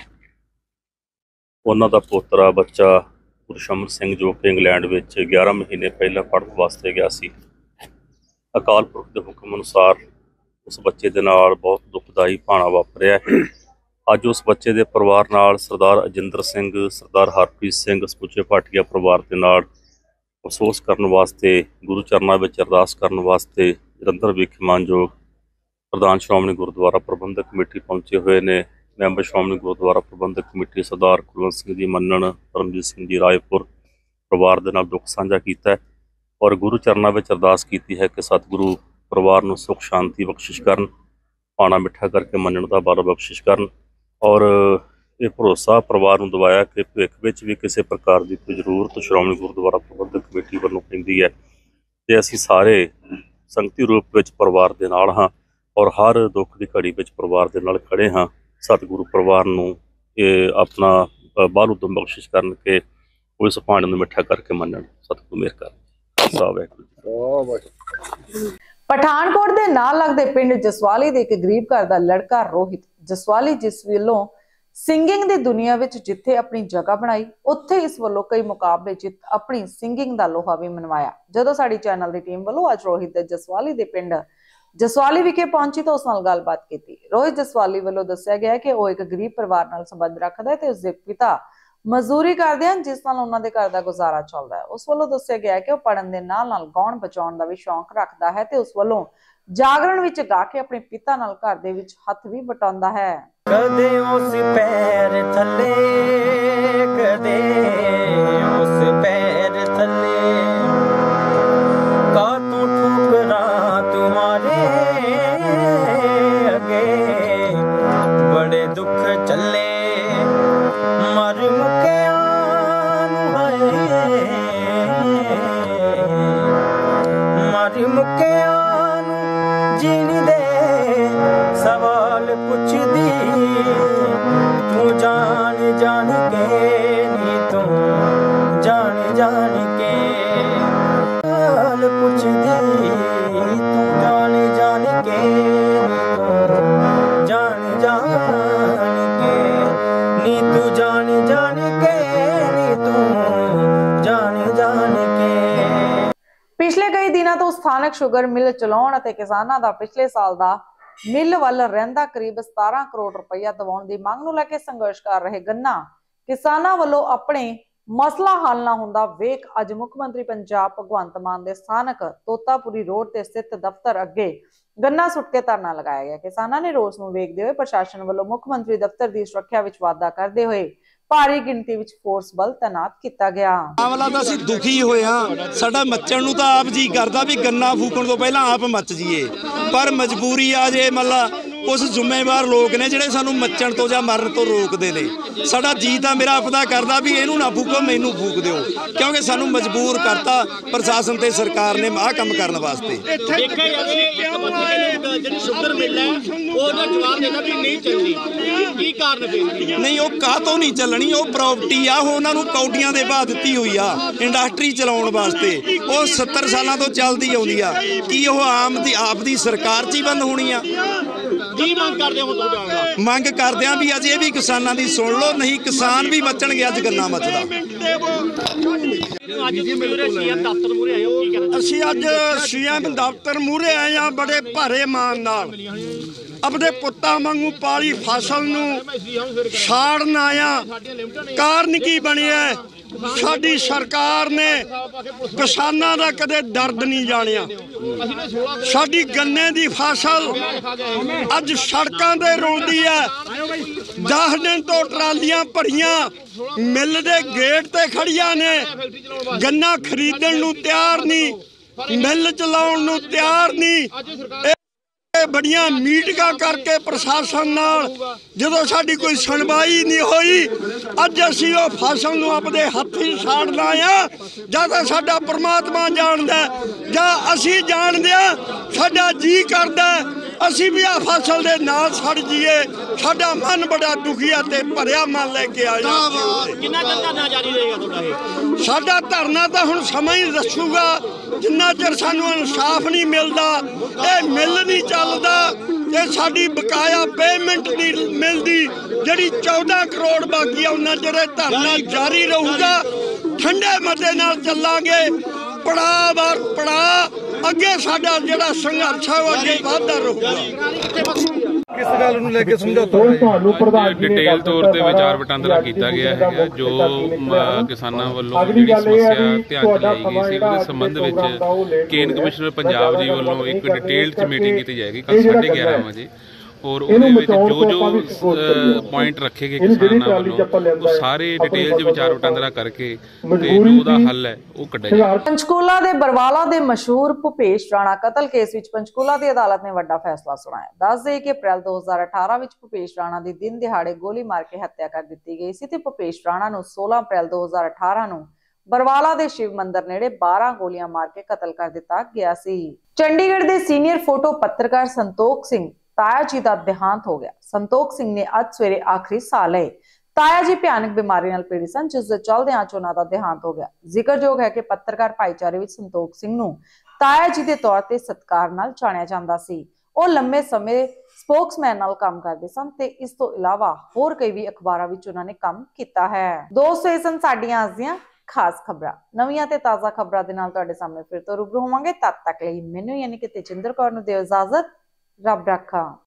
ਉਹਨਾਂ ਦਾ ਪੋਤਰਾ ਬੱਚਾ ਗੁਰਸ਼ਮਨ ਸਿੰਘ ਜੋ ਕਿ ਇੰਗਲੈਂਡ ਵਿੱਚ ਗਿਆਰਾਂ ਮਹੀਨੇ ਪਹਿਲਾਂ ਪੜ੍ਹਨ ਵਾਸਤੇ ਗਿਆ ਸੀ। ਅਕਾਲ ਪੁਰਖ ਦੇ ਹੁਕਮ ਅਨੁਸਾਰ ਉਸ ਬੱਚੇ ਦੇ ਨਾਲ ਬਹੁਤ ਦੁਖਦਾਈ ਭਾਣਾ ਵਾਪਰਿਆ ਹੈ। ਅੱਜ ਉਸ ਬੱਚੇ ਦੇ ਪਰਿਵਾਰ ਨਾਲ ਸਰਦਾਰ ਅਜਿੰਦਰ ਸਿੰਘ, ਸਰਦਾਰ ਹਰਪ੍ਰੀਤ ਸਿੰਘ, ਸਮੁੱਚੇ ਭਾਟੀਆ ਪਰਿਵਾਰ ਦੇ ਨਾਲ ਅਫਸੋਸ ਕਰਨ ਵਾਸਤੇ, ਗੁਰੂ ਚਰਨਾਂ ਵਿੱਚ ਅਰਦਾਸ ਕਰਨ ਵਾਸਤੇ ਜਲੰਧਰ ਵਿਖੇ ਮਾਨਯੋਗ ਪ੍ਰਧਾਨ ਸ਼੍ਰੋਮਣੀ ਗੁਰਦੁਆਰਾ ਪ੍ਰਬੰਧਕ ਕਮੇਟੀ ਪਹੁੰਚੇ ਹੋਏ ਨੇ। ਮੈਂਬਰ ਸ਼੍ਰੋਮਣੀ ਗੁਰਦੁਆਰਾ ਪ੍ਰਬੰਧਕ ਕਮੇਟੀ ਸਰਦਾਰ ਕੁਲਵੰਤ ਸਿੰਘ ਜੀ ਮੰਨਣ, ਪਰਮਜੀਤ ਸਿੰਘ ਜੀ ਰਾਏਪੁਰ ਪਰਿਵਾਰ ਦੇ ਨਾਲ ਦੁੱਖ ਸਾਂਝਾ ਕੀਤਾ ਔਰ ਗੁਰੂ ਚਰਨਾਂ ਵਿੱਚ ਅਰਦਾਸ ਕੀਤੀ ਹੈ ਕਿ ਸਤਿਗੁਰੂ ਪਰਿਵਾਰ ਨੂੰ ਸੁੱਖ ਸ਼ਾਂਤੀ ਬਖਸ਼ਿਸ਼ ਕਰਨ, ਪਾਣਾ ਮਿੱਠਾ ਕਰਕੇ ਮੰਨਣ ਦਾ ਬਲ ਬਖਸ਼ਿਸ਼ ਕਰਨ ਔਰ ਇਹ ਭਰੋਸਾ ਪਰਿਵਾਰ ਨੂੰ ਦਿਵਾਇਆ ਕਿ ਭਵਿੱਖ ਵਿੱਚ ਵੀ ਕਿਸੇ ਪ੍ਰਕਾਰ ਦੀ ਕੋਈ ਜ਼ਰੂਰਤ ਸ਼੍ਰੋਮਣੀ ਗੁਰਦੁਆਰਾ ਪ੍ਰਬੰਧਕ ਕਮੇਟੀ ਵੱਲੋਂ ਪੈਂਦੀ ਹੈ ਤੇ ਅਸੀਂ ਸਾਰੇ ਸੰਗਤੀ ਰੂਪ ਵਿੱਚ ਪਰਿਵਾਰ ਦੇ ਨਾਲ ਹਾਂ ਔਰ ਹਰ ਦੁੱਖ ਦੀ ਘੜੀ ਵਿੱਚ ਪਰਿਵਾਰ ਦੇ ਨਾਲ ਖੜੇ ਹਾਂ। ਸਤਿਗੁਰੂ ਪਰਿਵਾਰ ਨੂੰ ਇਹ ਆਪਣਾ ਬਲ ਉਦਮ ਬਖਸ਼ਿਸ਼ ਕਰਨ ਕਿ ਉਹ ਇਸ ਭਾਣੇ ਨੂੰ ਮਿੱਠਾ ਕਰਕੇ ਮੰਨਣ। ਸਤਿਗੁਰੂ ਮਿਹਰ ਕਰਨ। ਖਾਲਸਾ ਵਾਹਿਗੁਰੂ। ਪਠਾਨਕੋਟ ਦੇ ਨਾਲ ਲੱਗਦੇ ਪਿੰਡ ਜਸਵਾਲੀ ਦੇ ਇੱਕ ਗਰੀਬ ਘਰ ਦਾ ਲੜਕਾ ਰੋਹਿਤ ਜਸਵਾਲੀ, ਜਿਸ ਵੱਲੋਂ ਸਿੰਗਿੰਗ ਦੀ ਦੁਨੀਆ ਵਿੱਚ ਜਿੱਥੇ ਆਪਣੀ ਜਗ੍ਹਾ ਬਣਾਈ, ਉੱਥੇ ਇਸ ਵੱਲੋਂ ਕਈ ਮੁਕਾਬਲੇ ਜਿੱਤ ਆਪਣੀ ਸਿੰਗਿੰਗ ਦਾ ਲੋਹਾ ਵੀ ਮਨਵਾਇਆ। ਜਦੋਂ ਸਾਡੀ ਚੈਨਲ ਦੀ ਟੀਮ ਵੱਲੋਂ ਅੱਜ ਰੋਹਿਤ ਦੇ ਜਸਵਾਲੀ ਦੇ ਪਿੰਡ ਜਸਵਾਲੀ ਵਿਖੇ ਪਹੁੰਚੀ ਤਾਂ ਉਸ ਨਾਲ ਗੱਲਬਾਤ ਕੀਤੀ। ਰੋਹਿਤ ਜਸਵਾਲੀ ਵੱਲੋਂ ਦੱਸਿਆ ਗਿਆ ਕਿ ਉਹ ਇੱਕ ਗਰੀਬ ਪਰਿਵਾਰ ਨਾਲ ਸੰਬੰਧ ਰੱਖਦਾ ਹੈ ਤੇ ਉਸ ਦੇ ਪਿਤਾ ਮਜ਼ਦੂਰੀ ਕਰਦੇ ਹਨ, ਜਿਸ ਨਾਲ ਉਹਨਾਂ ਦੇ ਘਰ ਦਾ ਗੁਜ਼ਾਰਾ ਚੱਲਦਾ ਹੈ। ਉਸ ਵੱਲੋਂ ਦੱਸਿਆ ਗਿਆ ਕਿ ਉਹ ਪੜ੍ਹਨ ਦੇ ਨਾਲ ਨਾਲ ਗਾਉਣ ਬਜਾਉਣ ਦਾ ਵੀ ਸ਼ੌਂਕ ਰੱਖਦਾ ਹੈ ਤੇ ਉਸ ਵੱਲੋਂ ਜਾਗਰਣ ਵਿੱਚ ਗਾ ਕੇ ਆਪਣੇ ਪਿਤਾ ਨਾਲ ਘਰ ਦੇ ਵਿੱਚ ਹੱਥ ਵੀ ਵਟਾਉਂਦਾ ਹੈ। ਕਦੇ ਉਸ ਪੈਰ ਥੱਲੇ ਕਦੇ ਉਸ ਪੈਰ ਥੱਲੇ ਕਾ ਤੂੰ ਠੁਕਰਾ ਤੁਮਾਰੇ ਅਗੇ ਬੜੇ ਦੁੱਖ ਚੱਲੇ ਮਰ ਮੁਕਿਆ ਨੂੰ ਹਾਏ ਮਰ ਮੁਕਿਆ ਨੂੰ ਜੀਣ ਦੇ ਸਵਾਲ ਪੁੱਛਦੀ ਤੂੰ ਜਾਣ ਜਾਣ ਕੇ ਨੀ ਤੂੰ ਜਾਣ ਜਾਣ ਕੇ ਸਵਾਲ ਪੁੱਛਦੀ ਤੂੰ ਜਾਣ ਜਾਣ ਕੇ ਨੀ ਤੂੰ ਜਾਣ ਜਾਣ ਕੇ ਨੀ ਤੂੰ ਜਾਣ ਜਾਣ ਕੇ ਨੀ ਤੂੰ ਜਾਣ ਜਾਣ ਕੇ। ਪਿਛਲੇ ਕਈ ਦਿਨਾਂ ਤੋਂ ਸਥਾਨਕ ਸ਼ੂਗਰ ਮਿਲ ਚਲਾਉਣ ਅਤੇ ਕਿਸਾਨਾਂ ਦਾ ਪਿਛਲੇ ਸਾਲ ਦਾ ਮਿਲ ਵੱਲ ਰਹਿੰਦਾ ਕਰੀਬ ਸਤਾਰਾਂ ਕਰੋੜ ਰੁਪਈਆ ਦਿਵਾਉਣ ਦੀ ਮੰਗ ਨੂੰ ਲੈ ਕੇ ਸੰਘਰਸ਼ ਕਰ ਰਹੇ ਗੰਨਾ ਕਿਸਾਨਾਂ ਵੱਲੋਂ ਆਪਣੇ ਮਸਲਾ ਹੱਲ ਨਾ ਹੁੰਦਾ ਵੇਖ ਅੱਜ ਮੁੱਖ ਮੰਤਰੀ ਪੰਜਾਬ ਭਗਵੰਤ ਮਾਨ ਦੇ ਸਥਾਨਕ ਤੋਤਾਪੁਰੀ ਰੋਡ ਤੇ ਸਥਿਤ ਦਫ਼ਤਰ ਅੱਗੇ ਗੰਨਾ ਸੁੱਟ ਕੇ ਧਰਨਾ ਲਗਾਇਆ ਗਿਆ। ਕਿਸਾਨਾਂ ਨੇ ਰੋਸ ਨੂੰ ਵੇਖਦੇ ਹੋਏ ਪ੍ਰਸ਼ਾਸਨ ਵੱਲੋਂ ਮੁੱਖ ਮੰਤਰੀ ਦਫ਼ਤਰ ਦੀ ਸੁਰੱਖਿਆ ਵਿੱਚ ਵਾਧਾ ਕਰਦੇ ਹੋਏ ਭਾਰੀ ਗਿਣਤੀ ਵਿੱਚ ਫੋਰਸ ਬਲ ਤੈਨਾਤ ਕੀਤਾ ਗਿਆ। ਆਵਲਾ ਤਾਂ ਅਸੀਂ ਦੁਖੀ ਹੋਇਆ, ਸਾਡਾ ਮੱਚਣ ਨੂੰ ਤਾਂ ਆਪ ਜੀ ਕਰਦਾ ਵੀ ਗੰਨਾ ਫੂਕਣ ਤੋਂ ਪਹਿਲਾਂ ਆਪ ਮੱਚ ਜੀਏ, ਪਰ ਮਜਬੂਰੀ ਆ ਜੇ ਮੱਲਾ ਉਸ ਜ਼ਿੰਮੇਵਾਰ ਲੋਕ ਨੇ ਜਿਹੜੇ ਸਾਨੂੰ ਮੱਚਣ ਤੋਂ ਜਾਂ ਮਰਨ ਤੋਂ ਰੋਕਦੇ ਨੇ। ਸਾਡਾ ਜੀ ਤਾਂ ਮੇਰਾ ਆਪਦਾ ਕਰਦਾ ਵੀ ਇਹਨੂੰ ਨਾ ਫੂਕੋ ਮੈਨੂੰ ਫੂਕ ਦਿਓ, ਕਿਉਂਕਿ ਸਾਨੂੰ ਮਜਬੂਰ ਕਰਤਾ ਪ੍ਰਸ਼ਾਸਨ ਤੇ ਸਰਕਾਰ ਨੇ ਆਹ ਕੰਮ ਕਰਨ ਵਾਸਤੇ। ਨਹੀਂ ਉਹ ਕਾਹਤੋਂ ਨਹੀਂ ਚੱਲਣੀ, ਉਹ ਪ੍ਰਾਪਰਟੀ ਆ, ਉਹ ਉਹਨਾਂ ਨੂੰ ਕੌਡੀਆਂ ਦੇ ਭਾਅ ਦਿੱਤੀ ਹੋਈ ਆ ਇੰਡਸਟਰੀ ਚਲਾਉਣ ਵਾਸਤੇ, ਉਹ ਸੱਤਰ ਸਾਲਾਂ ਤੋਂ ਚੱਲਦੀ ਆਉਂਦੀ ਆ। ਕੀ ਉਹ ਆਮ ਦੀ ਆਪ ਦੀ ਸਰਕਾਰ 'ਚ ਹੀ ਬੰਦ ਹੋਣੀ ਆ? ਕੀ ਮੰਗ ਕਰਦੇ ਹੋ ਤੁਹਾਡਾ? ਮੰਗ ਕਰਦੇ ਆ ਵੀ ਅਜੇ ਵੀ ਕਿਸਾਨਾਂ ਦੀ ਸੁਣ ਲਓ, ਨਹੀਂ ਕਿਸਾਨ ਵੀ ਬਚਣਗੇ। ਅੱਜ ਗੰਨਾ ਮੱਚਦਾ। ਅਸੀਂ ਅੱਜ ਸੀਐਮ ਦਫ਼ਤਰ ਮੂਹਰੇ ਆਏ ਆ ਬੜੇ ਭਾਰੇ ਮਾਨ ਨਾਲ, ਆਪਣੇ ਪੁੱਤਾਂ ਵਾਂਗੂ ਪਾਲੀ ਫਸਲ ਨੂੰ ਸਾੜਨ ਆਇਆ। ਕਾਰਨ ਕੀ ਬਣਿਆ? ਸਾਡੀ ਸਰਕਾਰ ਨੇ ਕਿਸਾਨਾਂ ਦਾ ਕਦੇ ਦਰਦ ਨਹੀਂ ਜਾਣਿਆ। ਸਾਡੀ ਗੰਨੇ ਦੀ ਫਸਲ ਅੱਜ ਸੜਕਾਂ ਤੇ ਰੋਲਦੀ ਹੈ। ਦਸ ਦਿਨ ਤੋਂ ਟਰਾਲੀਆਂ ਭਰੀਆਂ ਮਿੱਲ ਦੇ ਗੇਟ ਤੇ ਖੜੀਆਂ ਨੇ, ਗੰਨਾ ਖਰੀਦਣ ਨੂੰ ਤਿਆਰ ਨਹੀਂ, ਮਿੱਲ ਚਲਾਉਣ ਨੂੰ ਤਿਆਰ ਨਹੀਂ। ਬੜੀਆਂ ਮੀਟਿੰਗਾਂ ਕਰਕੇ ਪ੍ਰਸ਼ਾਸਨ ਨਾਲ ਜਦੋਂ ਸਾਡੀ ਕੋਈ ਸੁਣਵਾਈ ਨਹੀਂ ਹੋਈ, ਅੱਜ ਅਸੀਂ ਉਹ ਫਸਲ ਨੂੰ ਆਪਣੇ ਹੱਥੀਂ ਸਾੜਨਾ ਆ। ਜਾਂ ਤਾਂ ਸਾਡਾ ਪ੍ਰਮਾਤਮਾ ਜਾਣਦਾ ਜਾਂ ਅਸੀਂ ਜਾਣਦੇ ਆ। ਸਾਡਾ ਜੀ ਕਰਦਾ ਅਸੀਂ ਵੀ ਆ ਫਸਲ ਦੇ ਨਾਲ ਸੜ ਜੀਏ। ਸਾਡਾ ਮਨ ਬੜਾ ਦੁਖੀਆ ਤੇ ਭਰਿਆ ਮਨ ਲੈ ਕੇ ਆਇਆ। ਕਿੰਨਾ ਚਿਰ ਧਰਨਾ ਜਾਰੀ ਰਹੇਗਾ ਤੁਹਾਡਾ ਇਹ? ਸਾਡਾ ਧਰਨਾ ਤਾਂ ਹੁਣ ਸਮਾਂ ਹੀ ਦੱਸੂਗਾ। ਜਿੰਨਾ ਚਿਰ ਸਾਨੂੰ ਇਨਸਾਫ ਨਹੀਂ ਮਿਲਦਾ, ਇਹ ਮਿਲ ਨਹੀਂ ਚੱਲਦਾ, ਇਹ ਸਾਡੀ ਬਕਾਇਆ ਪੇਮੈਂਟ ਨਹੀਂ ਮਿਲਦੀ ਜਿਹੜੀ ਚੌਦਾਂ ਕਰੋੜ ਬਾਕੀ ਆ, ਉਹਨਾਂ ਚਿਰ ਧਰਨਾ ਜਾਰੀ ਰਹੂਗਾ। ਠੰਡੇ ਮਤੇ ਨਾਲ ਚੱਲਾਂਗੇ, ਪੜਾ ਵਾਰ ਪੜਾ ਅੱਗੇ ਸਾਡਾ ਜਿਹੜਾ ਸੰਘਰਸ਼ ਹੈ ਉਹ ਅੱਗੇ ਵਧਦਾ ਰਹੂਗਾ। ਕਿਸ ਗੱਲ ਨੂੰ ਲੈ ਕੇ ਸਮਝੌਤਾ ਡਿਟੇਲ ਤੌਰ ਤੇ ਵਿਚਾਰ ਵਟਾਂਦਰਾ ਕੀਤਾ ਗਿਆ ਹੈਗਾ। ਜੋ ਕਿਸਾਨਾਂ ਵੱਲੋਂ ਜਿਹੜੀ ਸਮੱਸਿਆ ਧਿਆਨ ਚ ਲਈ ਗਈ ਸੀ ਉਹਦੇ ਸੰਬੰਧ ਵਿੱਚ ਕੇਨ ਕਮਿਸ਼ਨਰ ਪੰਜਾਬ ਜੀ ਵੱਲੋਂ ਇੱਕ ਡਿਟੇਲ ਚ ਮੀਟਿੰਗ ਕੀਤੀ ਜਾਏਗੀ ਕੱਲ ਸਾਢੇ ਗਿਆਰਾਂ ਵਜੇ। ਔਰ ਉਹਦੇ ਵਿੱਚ ਜੋ ਜੋ ਪੁਆਇੰਟ ਰੱਖੇ ਗਏ ਕਿਸਾਨਾਂ ਵੱਲੋਂ ਉਹ ਸਾਰੇ ਡਿਟੇਲ 'ਚ ਵਿਚਾਰ ਵਟਾਂਦਰਾ ਕਰਕੇ ਤੇ ਜੋ ਉਹਦਾ ਹੱਲ ਹੈ ਉਹ ਕੱਢਿਆ ਜਾਵੇ। ਪੰਚਕੂਲਾ ਦੇ ਬਰਵਾਲਾ ਦੇ ਮਸ਼ਹੂਰ ਭੁਪੇਸ਼ ਰਾਣਾ ਕਤਲ ਕੇਸ ਵਿੱਚ ਪੰਚਕੂਲਾ ਦੀ ਅਦਾਲਤ ਨੇ ਵੱਡਾ ਫੈਸਲਾ ਸੁਣਾਇਆ। ਦੱਸ ਦੇਈਏ ਕਿ ਅਪ੍ਰੈਲ ਦੋ ਹਜ਼ਾਰ ਅਠਾਰਾਂ ਵਿੱਚ ਭੁਪੇਸ਼ ਰਾਣਾ ਦੀ ਦਿਨ ਦਿਹਾੜੇ ਗੋਲੀ ਮਾਰ ਕੇ ਹੱਤਿਆ ਕਰ ਦਿੱਤੀ ਗਈ ਸੀ ਤੇ ਭੁਪੇਸ਼ ਰਾਣਾ ਨੂੰ ਸੋਲਾਂ ਅਪ੍ਰੈਲ ਦੋ ਹਜ਼ਾਰ ਅਠਾਰਾਂ ਨੂੰ ਬਰਵਾਲਾ ਦੇ ਸ਼ਿਵ ਮੰਦਿਰ ਨੇੜੇ ਬਾਰਾਂ ਗੋਲੀਆਂ ਮਾਰ ਕੇ ਕਤਲ ਕਰ ਦਿੱਤਾ ਗਿਆ ਸੀ। ਚੰਡੀਗੜ੍ਹ ਦੇ ਸੀਨੀਅਰ ਫੋਟੋ ਪੱਤਰਕਾਰ ਸੰਤੋਖ ਸਿੰਘ ਤਾਇਆ ਜੀ ਦਾ ਦੇਹਾਂਤ ਹੋ ਗਿਆ। ਸੰਤੋਖ ਸਿੰਘ ਨੇ ਅੱਜ ਸਵੇਰੇ ਆਖਰੀ ਸਾਹ ਲਏ। ਤਾਇਆ ਜੀ ਭਿਆਨਕ ਬਿਮਾਰੀ ਨਾਲ ਪੀੜਿਤ ਸਨ, ਜਿਸ ਦੇ ਚੱਲਦਿਆਂ ਅੱਜ ਉਹਨਾਂ ਦਾ ਦੇਹਾਂਤ ਹੋ ਗਿਆ। ਜ਼ਿਕਰਯੋਗ ਹੈ ਕਿ ਪੱਤਰਕਾਰ ਭਾਈਚਾਰੇ ਵਿੱਚ ਸੰਤੋਖ ਸਿੰਘ ਨੂੰ ਤਾਇਆ ਜੀ ਦੇ ਤੌਰ ਤੇ ਸਤਿਕਾਰ ਨਾਲ ਜਾਣਿਆ ਜਾਂਦਾ ਸੀ। ਉਹ ਲੰਮੇ ਸਮੇਂ ਸਪੋਕਸਮੈਨ ਨਾਲ ਕੰਮ ਕਰਦੇ ਸਨ ਤੇ ਇਸ ਤੋਂ ਇਲਾਵਾ ਹੋਰ ਕਈ ਵੀ ਅਖਬਾਰਾਂ ਵਿੱਚ ਉਹਨਾਂ ਨੇ ਕੰਮ ਕੀਤਾ ਹੈ। ਦੋਸਤੋ, ਇਹ ਸਨ ਸਾਡੀਆਂ ਅੱਜ ਦੀਆਂ ਖਾਸ ਖਬਰਾਂ। ਨਵੀਆਂ ਤੇ ਤਾਜ਼ਾ ਖਬਰਾਂ ਦੇ ਨਾਲ ਤੁਹਾਡੇ ਸਾਹਮਣੇ ਫਿਰ ਤੋਂ ਰੂਬਰੂ ਹੋਵਾਂਗੇ। ਤਦ ਤੱਕ ਲਈ ਮੈਨੂੰ ਯਾਨੀ ਕਿ ਤੇਜਿੰਦਰ ਕੌਰ ਨੂੰ ਦਿਓ ਇਜਾਜ਼ਤ। ਰੱਬ ਰਾਖਾ।